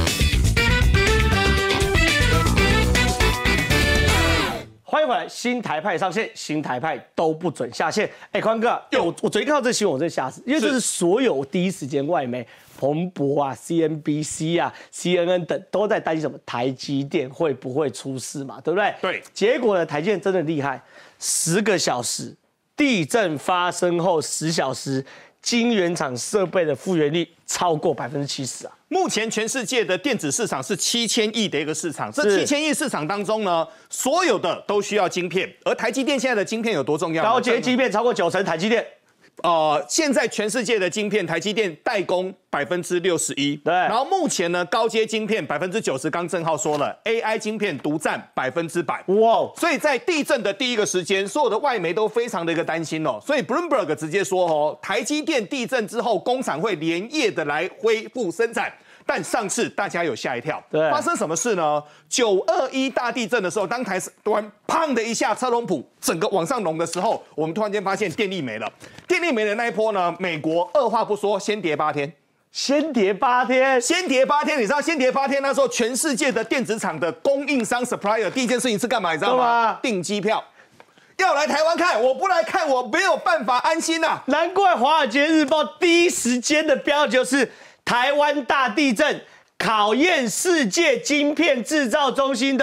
欢迎回来，新台派上线，新台派都不准下线。宽哥，我昨天看到这新闻，我真吓死，因为这是所有第一时间外媒，彭博啊、CNBC 啊、CNN 等都在担心什么台积电会不会出事嘛，对不对？ 对。 结果呢，台积电真的厉害，10个小时，地震发生后10小时，晶圆厂设备的复原率超过70%啊。 目前全世界的电子市场是7000亿的一个市场，这7000亿市场当中呢，所有的都需要晶片，而台积电现在的晶片有多重要？ 高阶晶片超过90%，台积电。 现在全世界的晶片，台积电代工61%，对。然后目前呢，高阶晶片90%，刚正浩说了 ，AI 晶片独占100%。哇！所以在地震的第一个时间，所有的外媒都非常的一个担心哦。所以 Bloomberg 直接说台积电地震之后，工厂会连夜的来恢复生产。但上次大家有吓一跳，发生什么事呢？921大地震的时候，当台湾砰的一下车龙埔整个往上隆的时候，我们突然间发现电力没了。电力没了那一波呢，美国二话不说先跌8天， 先跌8天， 先跌8天。你知道先跌8天那时候，全世界的电子厂的供应商 supplier 第一件事情是干嘛？你知道吗？订机票。要来台湾看，我不来看，我没有办法安心啊！ 难怪《华尔街日报》第一时间的标题就是台湾大地震考验世界晶片制造中心的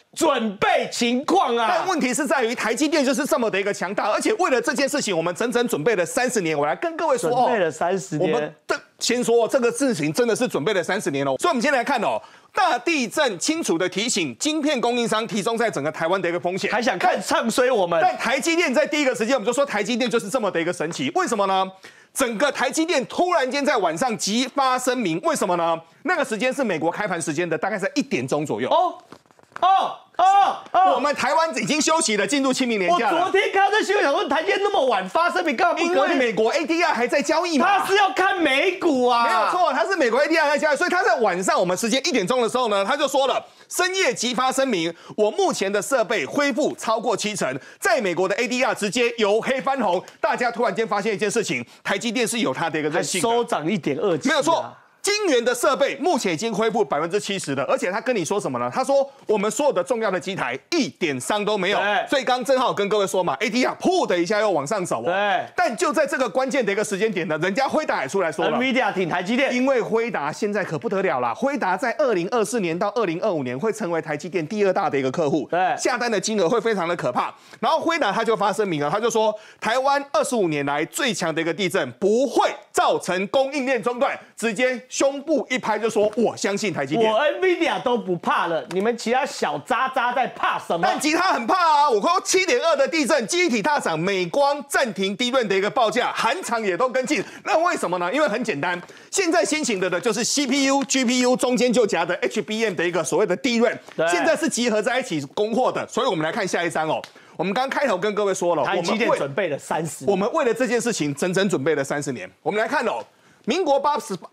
准备情况啊。 但问题是在于台积电就是这么的一个强大，而且为了这件事情，我们整整准备了30年。我来跟各位说， 准备了30年。 我们先说这个事情真的是准备了30年哦。所以我们先来看哦。大地震清楚的提醒，晶片供应商集中在整个台湾的一个风险， 还想看唱衰我们？ 但台积电在第一个时间，我们就说台积电就是这么的一个神奇，为什么呢？整个台积电突然间在晚上急发声明，为什么呢？那个时间是美国开盘时间的，大概在1点钟左右。我们台湾已经休息了，进入清明年假了。 我昨天看到这新闻，想说台积电那么晚发声明，干嘛不？ 因为美国 ADR 还在交易嘛。 他是要看美股啊， 没有错，他是美国 ADR 在交易，所以他在晚上我们时间1点钟的时候呢，他就说了，深夜急发声明，我目前的设备恢复超过70%，在美国的 ADR 直接由黑翻红。大家突然间发现一件事情，台积电是有它的一个韧性的， 收涨1.27， 没有错。晶圆的设备目前已经恢复70%的，而且他跟你说什么呢？他说我们所有的重要的机台一点伤都没有。所以刚正好跟各位说嘛 ，ADR 噗的一下又往上走。 对。 但就在这个关键的一个时间点呢，人家辉达也出来说了 ，NVIDIA 挺台积电， 因为辉达现在可不得了了，辉达在2024年到2025年会成为台积电第2大的一个客户， 对， 下单的金额会非常的可怕。然后辉达他就发声明了，他就说台湾25年来最强的一个地震不会造成供应链中断，直接胸部一拍就说我相信台积电， 我 NVIDIA 都不怕了，你们其他小渣渣在怕什么？ 但其他很怕啊！我说7.2的地震，记忆体大厂美光暂停低润的一个报价，韩厂也都跟进。那为什么呢？因为很简单，现在先行的就是 CPU、GPU 中间就夹的 HBM 的一个所谓的低润，现在是集合在一起供货的。所以我们来看下一张哦。我们刚开头跟各位说了， 台积电准备了30年， 我们为了这件事情整整准备了30年。我们来看哦，民国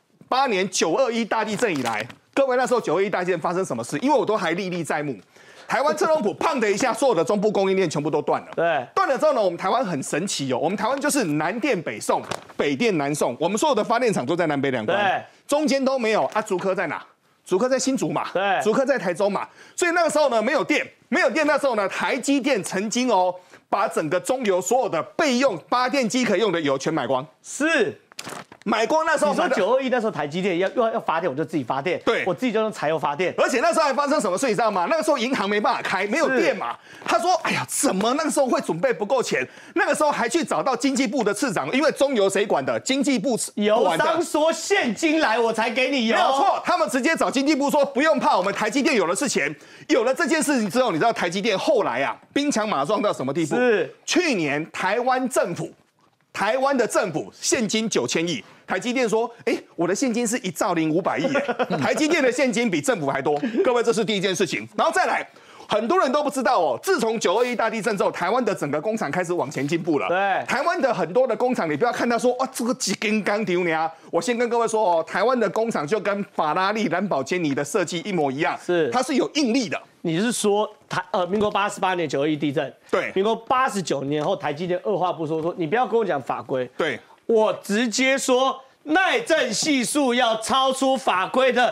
88年921大地震以来，各位那时候921大地震发生什么事？因为我都还历历在目。台湾特朗普砰的一下，所有的中部供应链全部都断了。 对， 断了之后呢，我们台湾很神奇哦，我们台湾就是南电北送，北电南送，我们所有的发电厂都在南北两端， 对， 中间都没有啊。竹科在哪？竹科在新竹嘛， 对， 竹科在台中嘛，所以那个时候呢没有电，那时候呢，台积电曾经哦把整个中油所有的备用发电机可以用的油全买光， 是。 买光那时候， 你说921那时候台积电要发电，我就自己发电， 对， 我自己就用柴油发电。 而且那时候还发生什么事，你知道吗？那个时候银行没办法开，没有电嘛。他说：“哎呀，怎么那个时候会准备不够钱？那个时候还去找到经济部的次长，因为中油谁管的？经济部油商说现金来我才给你油， 没有错。他们直接找经济部说不用怕，我们台积电有的是钱。有了这件事情之后，你知道台积电后来啊兵强马壮到什么地步？ 是去年台湾的政府现金9000亿。”台积电说：“我的现金是1兆0500亿，台积电的现金比政府还多。各位，这是第一件事情。然后再来，很多人都不知道哦。自从921大地震之后，台湾的整个工厂开始往前进步了。 对， 台湾的很多的工厂，你不要看他说这个几根钢丢呢。我先跟各位说哦，台湾的工厂就跟法拉利、兰博基尼的设计一模一样，它是有应力的。 你是说民国88年921地震？ 对， 民国89年后台积电二话不说，你不要跟我讲法规。 对。” 我直接说，耐震系数要超出法规的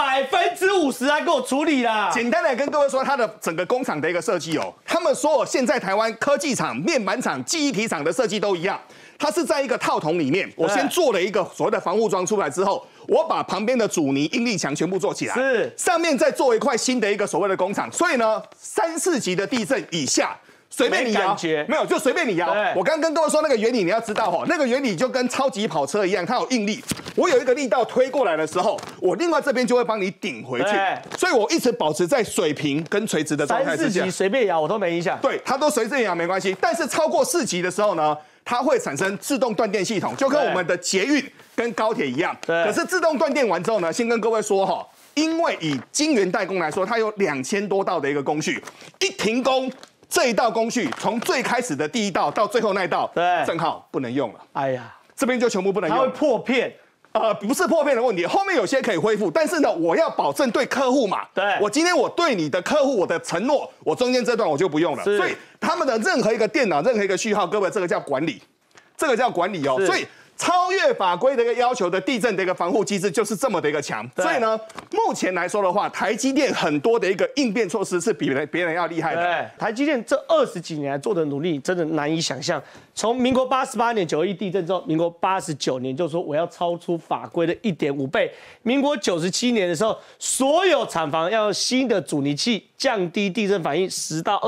50%来给我处理啦。 简单来跟各位说，它的整个工厂的一个设计哦，他们所有现在台湾科技厂、面板厂、记忆体厂的设计都一样，它是在一个套筒里面，我先做了一个所谓的防护装出来之后，我把旁边的阻尼、应力墙全部做起来， 是上面再做一块新的一个所谓的工厂，所以呢，3、4级的地震以下。随便你摇，没有就随便你摇。我刚跟各位说那个原理，你要知道那个原理就跟超级跑车一样，它有应力。我有一个力道推过来的时候，我另外这边就会帮你顶回去，所以我一直保持在水平跟垂直的状态之下。 3、4级随便摇我都没影响， 对，它都随便摇没关系。但是超过4级的时候呢，它会产生自动断电系统，就跟我们的捷运跟高铁一样。可是自动断电完之后呢，先跟各位说因为以晶圆代工来说，它有2000多道的一个工序，一停工。这一道工序从最开始的第1道到最后那一道，正好不能用了。 哎呀， 这边就全部不能用， 它会破片。 不是破片的问题，后面有些可以恢复，但是呢，我要保证对客户嘛。 对， 我今天我对你的客户我的承诺，我中间这段我就不用了。所以他们的任何一个电脑、任何一个序号，各位这个叫管理，这个叫管理哦。所以超越法规的一个要求的地震的一个防护机制就是这么的一个强。所以呢，目前来说的话，台积电很多的一个应变措施是比别人要厉害的。 对，台积电这20几年来做的努力，真的难以想象。从民国88年9.1地震之后，民国89年就说我要超出法规的1.5倍。民国97年的时候，所有厂房要用新的阻尼器降低地震反应10到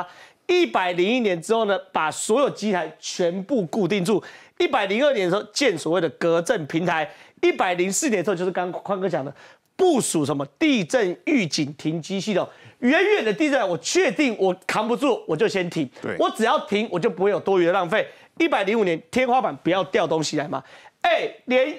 20%。101年之后呢，把所有机台全部固定住。102年的时候建所谓的隔震平台。104年的时候就是刚宽哥讲的部署什么地震预警停机系统。远远的地震，我确定我扛不住，我就先停。我只要停，我就不会有多余的浪费。105年天花板不要掉东西来嘛。连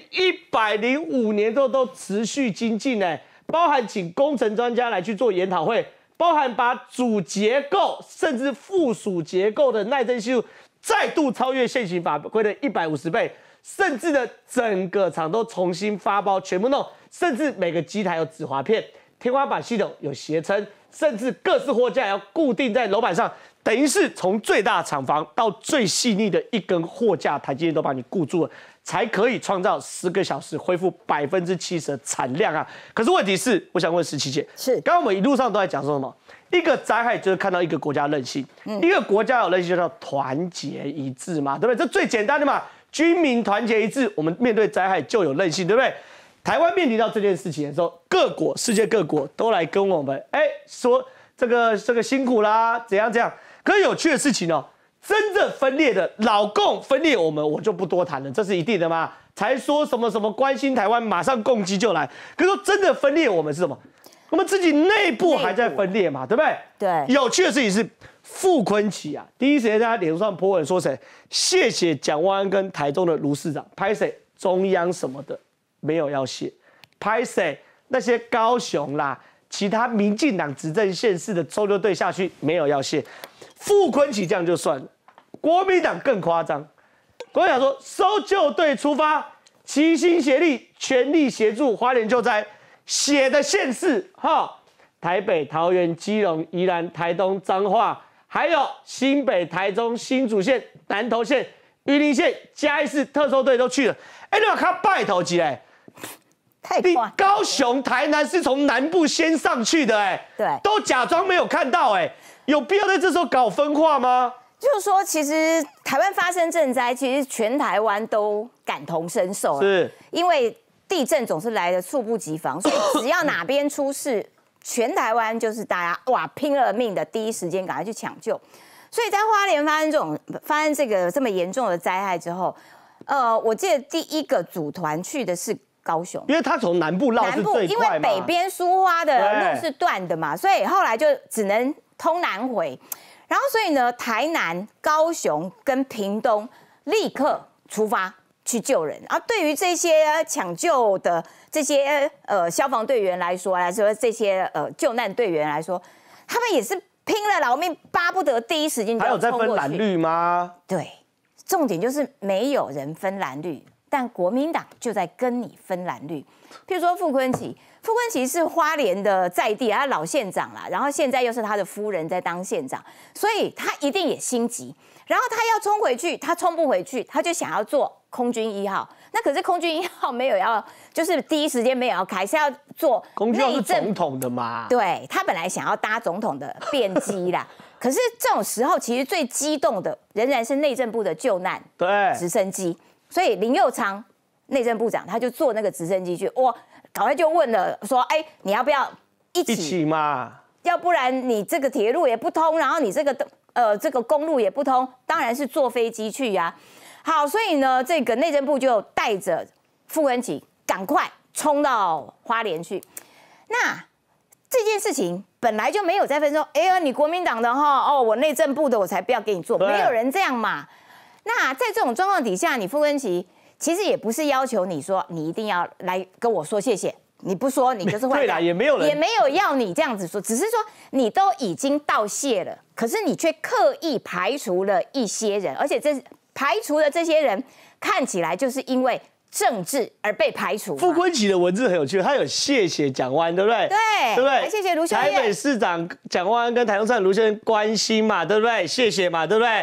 105年都持续精进呢，包含请工程专家来去做研讨会。包含把主结构甚至附属结构的耐震系数再度超越现行法规的150倍，甚至呢整个厂都重新发包全部弄，甚至每个机台有止滑片，天花板系统有斜撑，甚至各式货架要固定在楼板上，等于是从最大厂房到最细腻的一根货架，台积电都把你固住了。才可以创造10个小时恢复70%的产量啊！可是问题是，我想问17姐， 是刚刚我们一路上都在讲说什么？一个灾害就是看到一个国家韧性，一个国家有韧性就叫团结一致嘛，对不对？这最简单的嘛，军民团结一致，我们面对灾害就有韧性，对不对？台湾面临到这件事情的时候，世界各国都来跟我们说这个辛苦啦，怎样。可是有趣的事情哦。真正分裂的老共分裂我就不多谈了，这是一定的嘛。才说什么关心台湾，马上攻击就来。可是说真的分裂我们是什么？我们自己内部还在分裂嘛，对不对？ 对。 有趣的事情是，傅昆萁啊，第一时间在他脸书上po文说谁？谢谢蒋万安跟台中的卢市长，拍谁中央什么的没有要谢，拍谁那些高雄啦，其他民进党执政县市的搜救队下去没有要谢。傅昆萁这样就算了，国民党更夸张。国民党说搜救队出发，齐心协力，全力协助花莲救灾。写的县市台北、桃园、基隆、宜兰、台东、彰化，还有新北、台中、新竹县、南投县、云林县、嘉义市特搜队都去了。你把他拜头起来。高雄、台南是从南部先上去的， 对， 都假装没有看到，有必要在这时候搞分化吗？ 就是说，其实台湾发生震灾，其实全台湾都感同身受， 是， 因为地震总是来的猝不及防，所以只要哪边出事，全台湾就是大家拼了命的第一时间赶快去抢救。所以在花莲发生这个这么严重的灾害之后，我记得第一个组团去的是高雄， 因为他从南部绕是最快嘛， 因为北边苏花的路是断的嘛，所以后来就只能通南回。然后所以呢，台南、高雄跟屏东立刻出发去救人。然后对于这些抢救的这些消防队员来说这些救难队员来说，他们也是拼了老命，巴不得第一时间就要冲过去。 还有在分蓝绿吗？ 对，重点就是没有人分蓝绿。但国民党就在跟你分蓝绿，譬如说傅昆萁是花莲的在地，他老县长啦，然后现在又是他的夫人在当县长，所以他一定也心急。然后他要冲回去，他冲不回去，他就想要做空军1号。那可是空军1号没有要，就是第一时间没有要开，是要做空军是总统的嘛？ 对，他本来想要搭总统的便机啦。可是这种时候，其实最激动的仍然是内政部的救难直升机。所以林右昌内政部长他就坐那个直升机去，赶快就问了说，你要不要一起嘛？ 要不然你这个铁路也不通，然后你这个公路也不通，当然是坐飞机去呀。好，所以呢，这个内政部就带着傅昆萁赶快冲到花莲去。那这件事情本来就没有在分说，你国民党的我内政部的我才不要给你做，没有人这样嘛。那在这种状况底下，你傅昆萁其实也不是要求你说你一定要来跟我说谢谢，你不说你就是坏蛋， 对啦，也没有要你这样子说，只是说你都已经道谢了，可是你却刻意排除了一些人，而且排除的这些人看起来就是因为政治而被排除。 傅昆萁的文字很有趣，他有谢谢蒋万安，对不对？ 对， 对不对？ 还谢谢卢秀燕， 台北市长蒋万安跟台中市长卢秀燕关心嘛，对不对？谢谢嘛，对不对？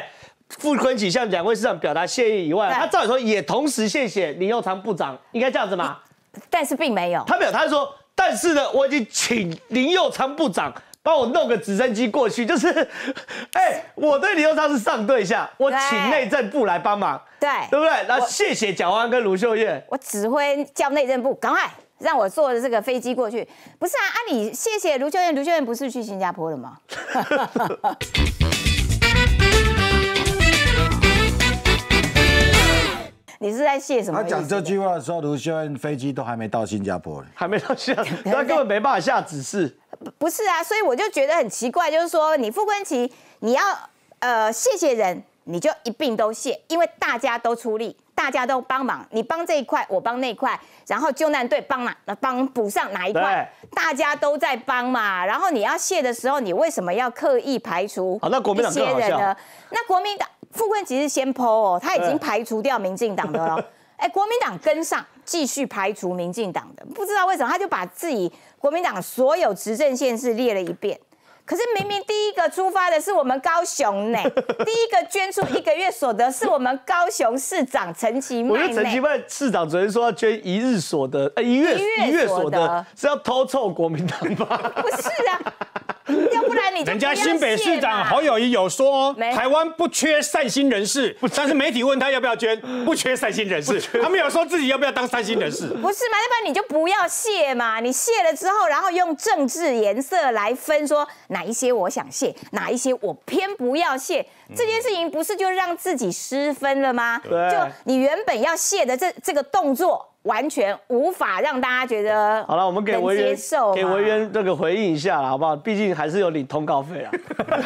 傅昆萁向两位市长表达谢意以外，他照理说也同时谢谢林右昌部长，应该这样子吗？ 但是并没有， 他没有，他是说，但是呢，我已经请林右昌部长帮我弄个直升机过去，就是，我对林右昌是上对下，我请内政部来帮忙，对不对？然后谢谢蒋万安跟卢秀燕， 我指挥叫内政部赶快让我坐的这个飞机过去，不是啊？你谢谢卢秀燕，卢秀燕不是去新加坡了吗？你是在谢什么？ 他讲这句话的时候，卢秀燕飞机都还没到新加坡呢， 还没到新加坡，他根本没办法下指示。 不是啊，所以我就觉得很奇怪，就是说你傅昆萁，你要谢谢人，你就一并都谢，因为大家都出力，大家都帮忙，你帮这一块，我帮那一块，然后救难队帮补上哪一块，大家都在帮嘛。然后你要谢的时候，你为什么要刻意排除一些人呢？那国民党。傅昆萁是先抛哦，他已经排除掉民进党的了，国民党跟上，继续排除民进党的，不知道为什么他就把自己国民党所有执政县市列了一遍，可是明明第一个出发的是我们高雄呢，第一个捐出1个月所得是我们高雄市长陈其迈。 我觉得陈其迈市长昨天说要捐1日所得，一月所得是要偷臭国民党吧？ 不是啊。要不然你人家新北市长侯友宜有说，台湾不缺善心人士，但是媒体问他要不要捐，不缺善心人士，他没有说自己要不要当善心人士。 不是嘛？要不然你就不要谢嘛，你谢了之后，然后用政治颜色来分，说哪一些我想谢，哪一些我偏不要谢，这件事情不是就让自己失分了吗？就你原本要谢的这个动作。完全无法让大家觉得好了，我们给委员这个回应一下啦，好不好？毕竟还是有领通告费啊。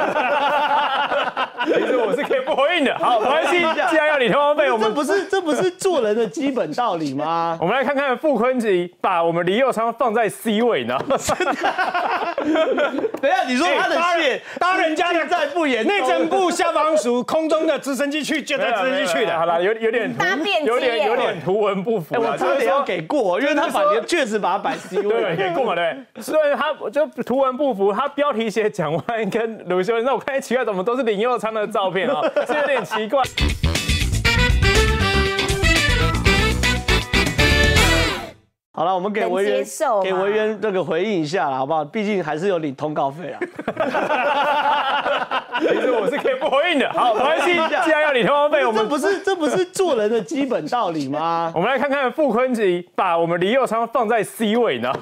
其实我是可以不回应的。好，没关系，既然要领通告费，我们这不是做人的基本道理吗？ 我们来看看傅昆萁把我们林右昌放在 C 位呢。 等一下，你说他的谢， 当人家的在不严， 内政部消防署空中的直升机去，就在直升机去的。 好了，有点图文不符。 我差点要给过，因为他确实把他摆 C 位， 对，给过嘛，对。所以他就图文不符，他标题写蒋万安跟卢秀燕，那我看奇怪，怎么都是林右昌的照片啊？这有点奇怪。 好了，我们给委员这个回应一下啦，好不好？毕竟还是有领通告费啊。 其实我是可以不回应的。好，没关系，既然要领通告费，我们这不是做人的基本道理吗？ 我们来看看傅昆萁把我们林右昌放在 C 位呢。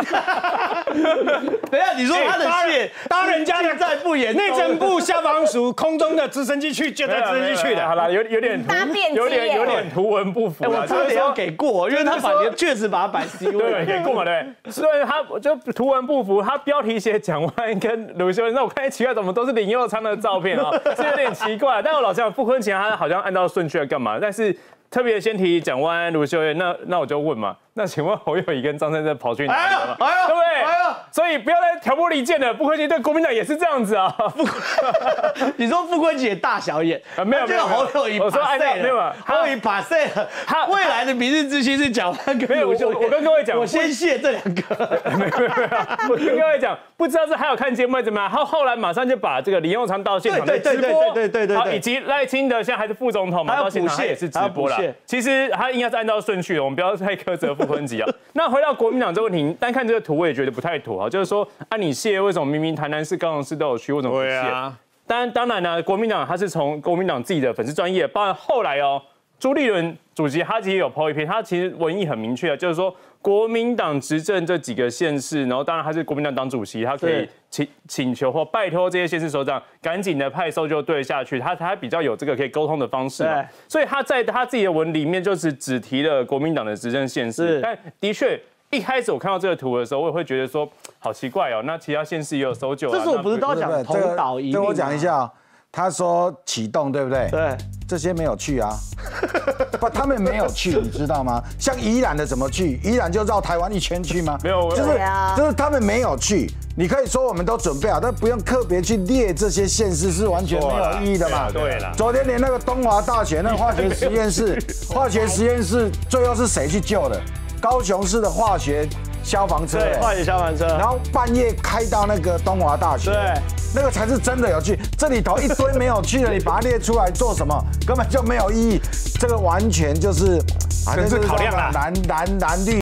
等一下，你说他的谢， 当人家的在不严， 内政部消防署空中的直升机去，就在直升机去的。 好了，有点图文不符。 我差点要给过，因为他确实把他摆 C 位， 对，给过嘛，对。所以他就图文不符，他标题写蒋万安跟卢秀燕，那我看奇怪，怎么都是林右昌的照片啊？这有点奇怪。但我老实讲，傅昆萁他好像按照顺序来干嘛？但是特别先提蒋万安、卢秀燕，那我就问嘛，那请问侯友宜跟张善政跑去哪里了？对不对？所以不要再挑拨离间了。傅昆萁对国民党也是这样子啊。 你说傅昆萁也大小眼， 没有侯友宜， 我说按照没有， 侯友宜把这他未来的明日之星是蒋万安跟卢秀燕。 我跟各位讲， 我先谢这2个。 没有，我跟各位讲，不知道是还有看节目怎么样，他后来马上就把这个林右昌到现场的直播，对，以及赖清德现在还是副总统嘛，到现场他也是直播了。其实他应该是按照顺序的，我们不要太苛责傅昆萁啊。那回到国民党这个问题，单看这个图我也觉得不太妥啊，就是说你谢为什么明明台南市、高雄市都有去，为什么不谢？当然呢，国民党他是从国民党自己的粉丝专页，包含后来朱立伦主席他其实有 po 一篇，他其实文意很明确，就是说国民党执政这几个县市，然后当然他是国民党党主席，他可以请求或拜托这些县市首长赶紧的派搜救队下去，他比较有这个可以沟通的方式嘛。所以他在他自己的文里面就是只提了国民党的执政县市，但的确一开始我看到这个图的时候，我也会觉得说好奇怪哦，那其他县市也有搜救， 这是我不是都要讲同岛一命？ 我讲一下。他说启动，对不对？ 对， 这些没有去啊，不，他们没有去，你知道吗？像宜兰的怎么去？宜兰就绕台湾1圈去吗？ 没有， 就是他们没有去。你可以说我们都准备好，但不用特别去列这些县市，是完全没有意义的嘛。 对了， 昨天连那个东华大学那个化学实验室，最后是谁去救的？高雄市的化学消防车， 对，化学消防车， 然后半夜开到那个东华大学， 对。 那个才是真的有趣。这里头一堆没有趣的，你把它列出来做什么？根本就没有意义。这个完全就是， 政治考量啦， 蓝绿。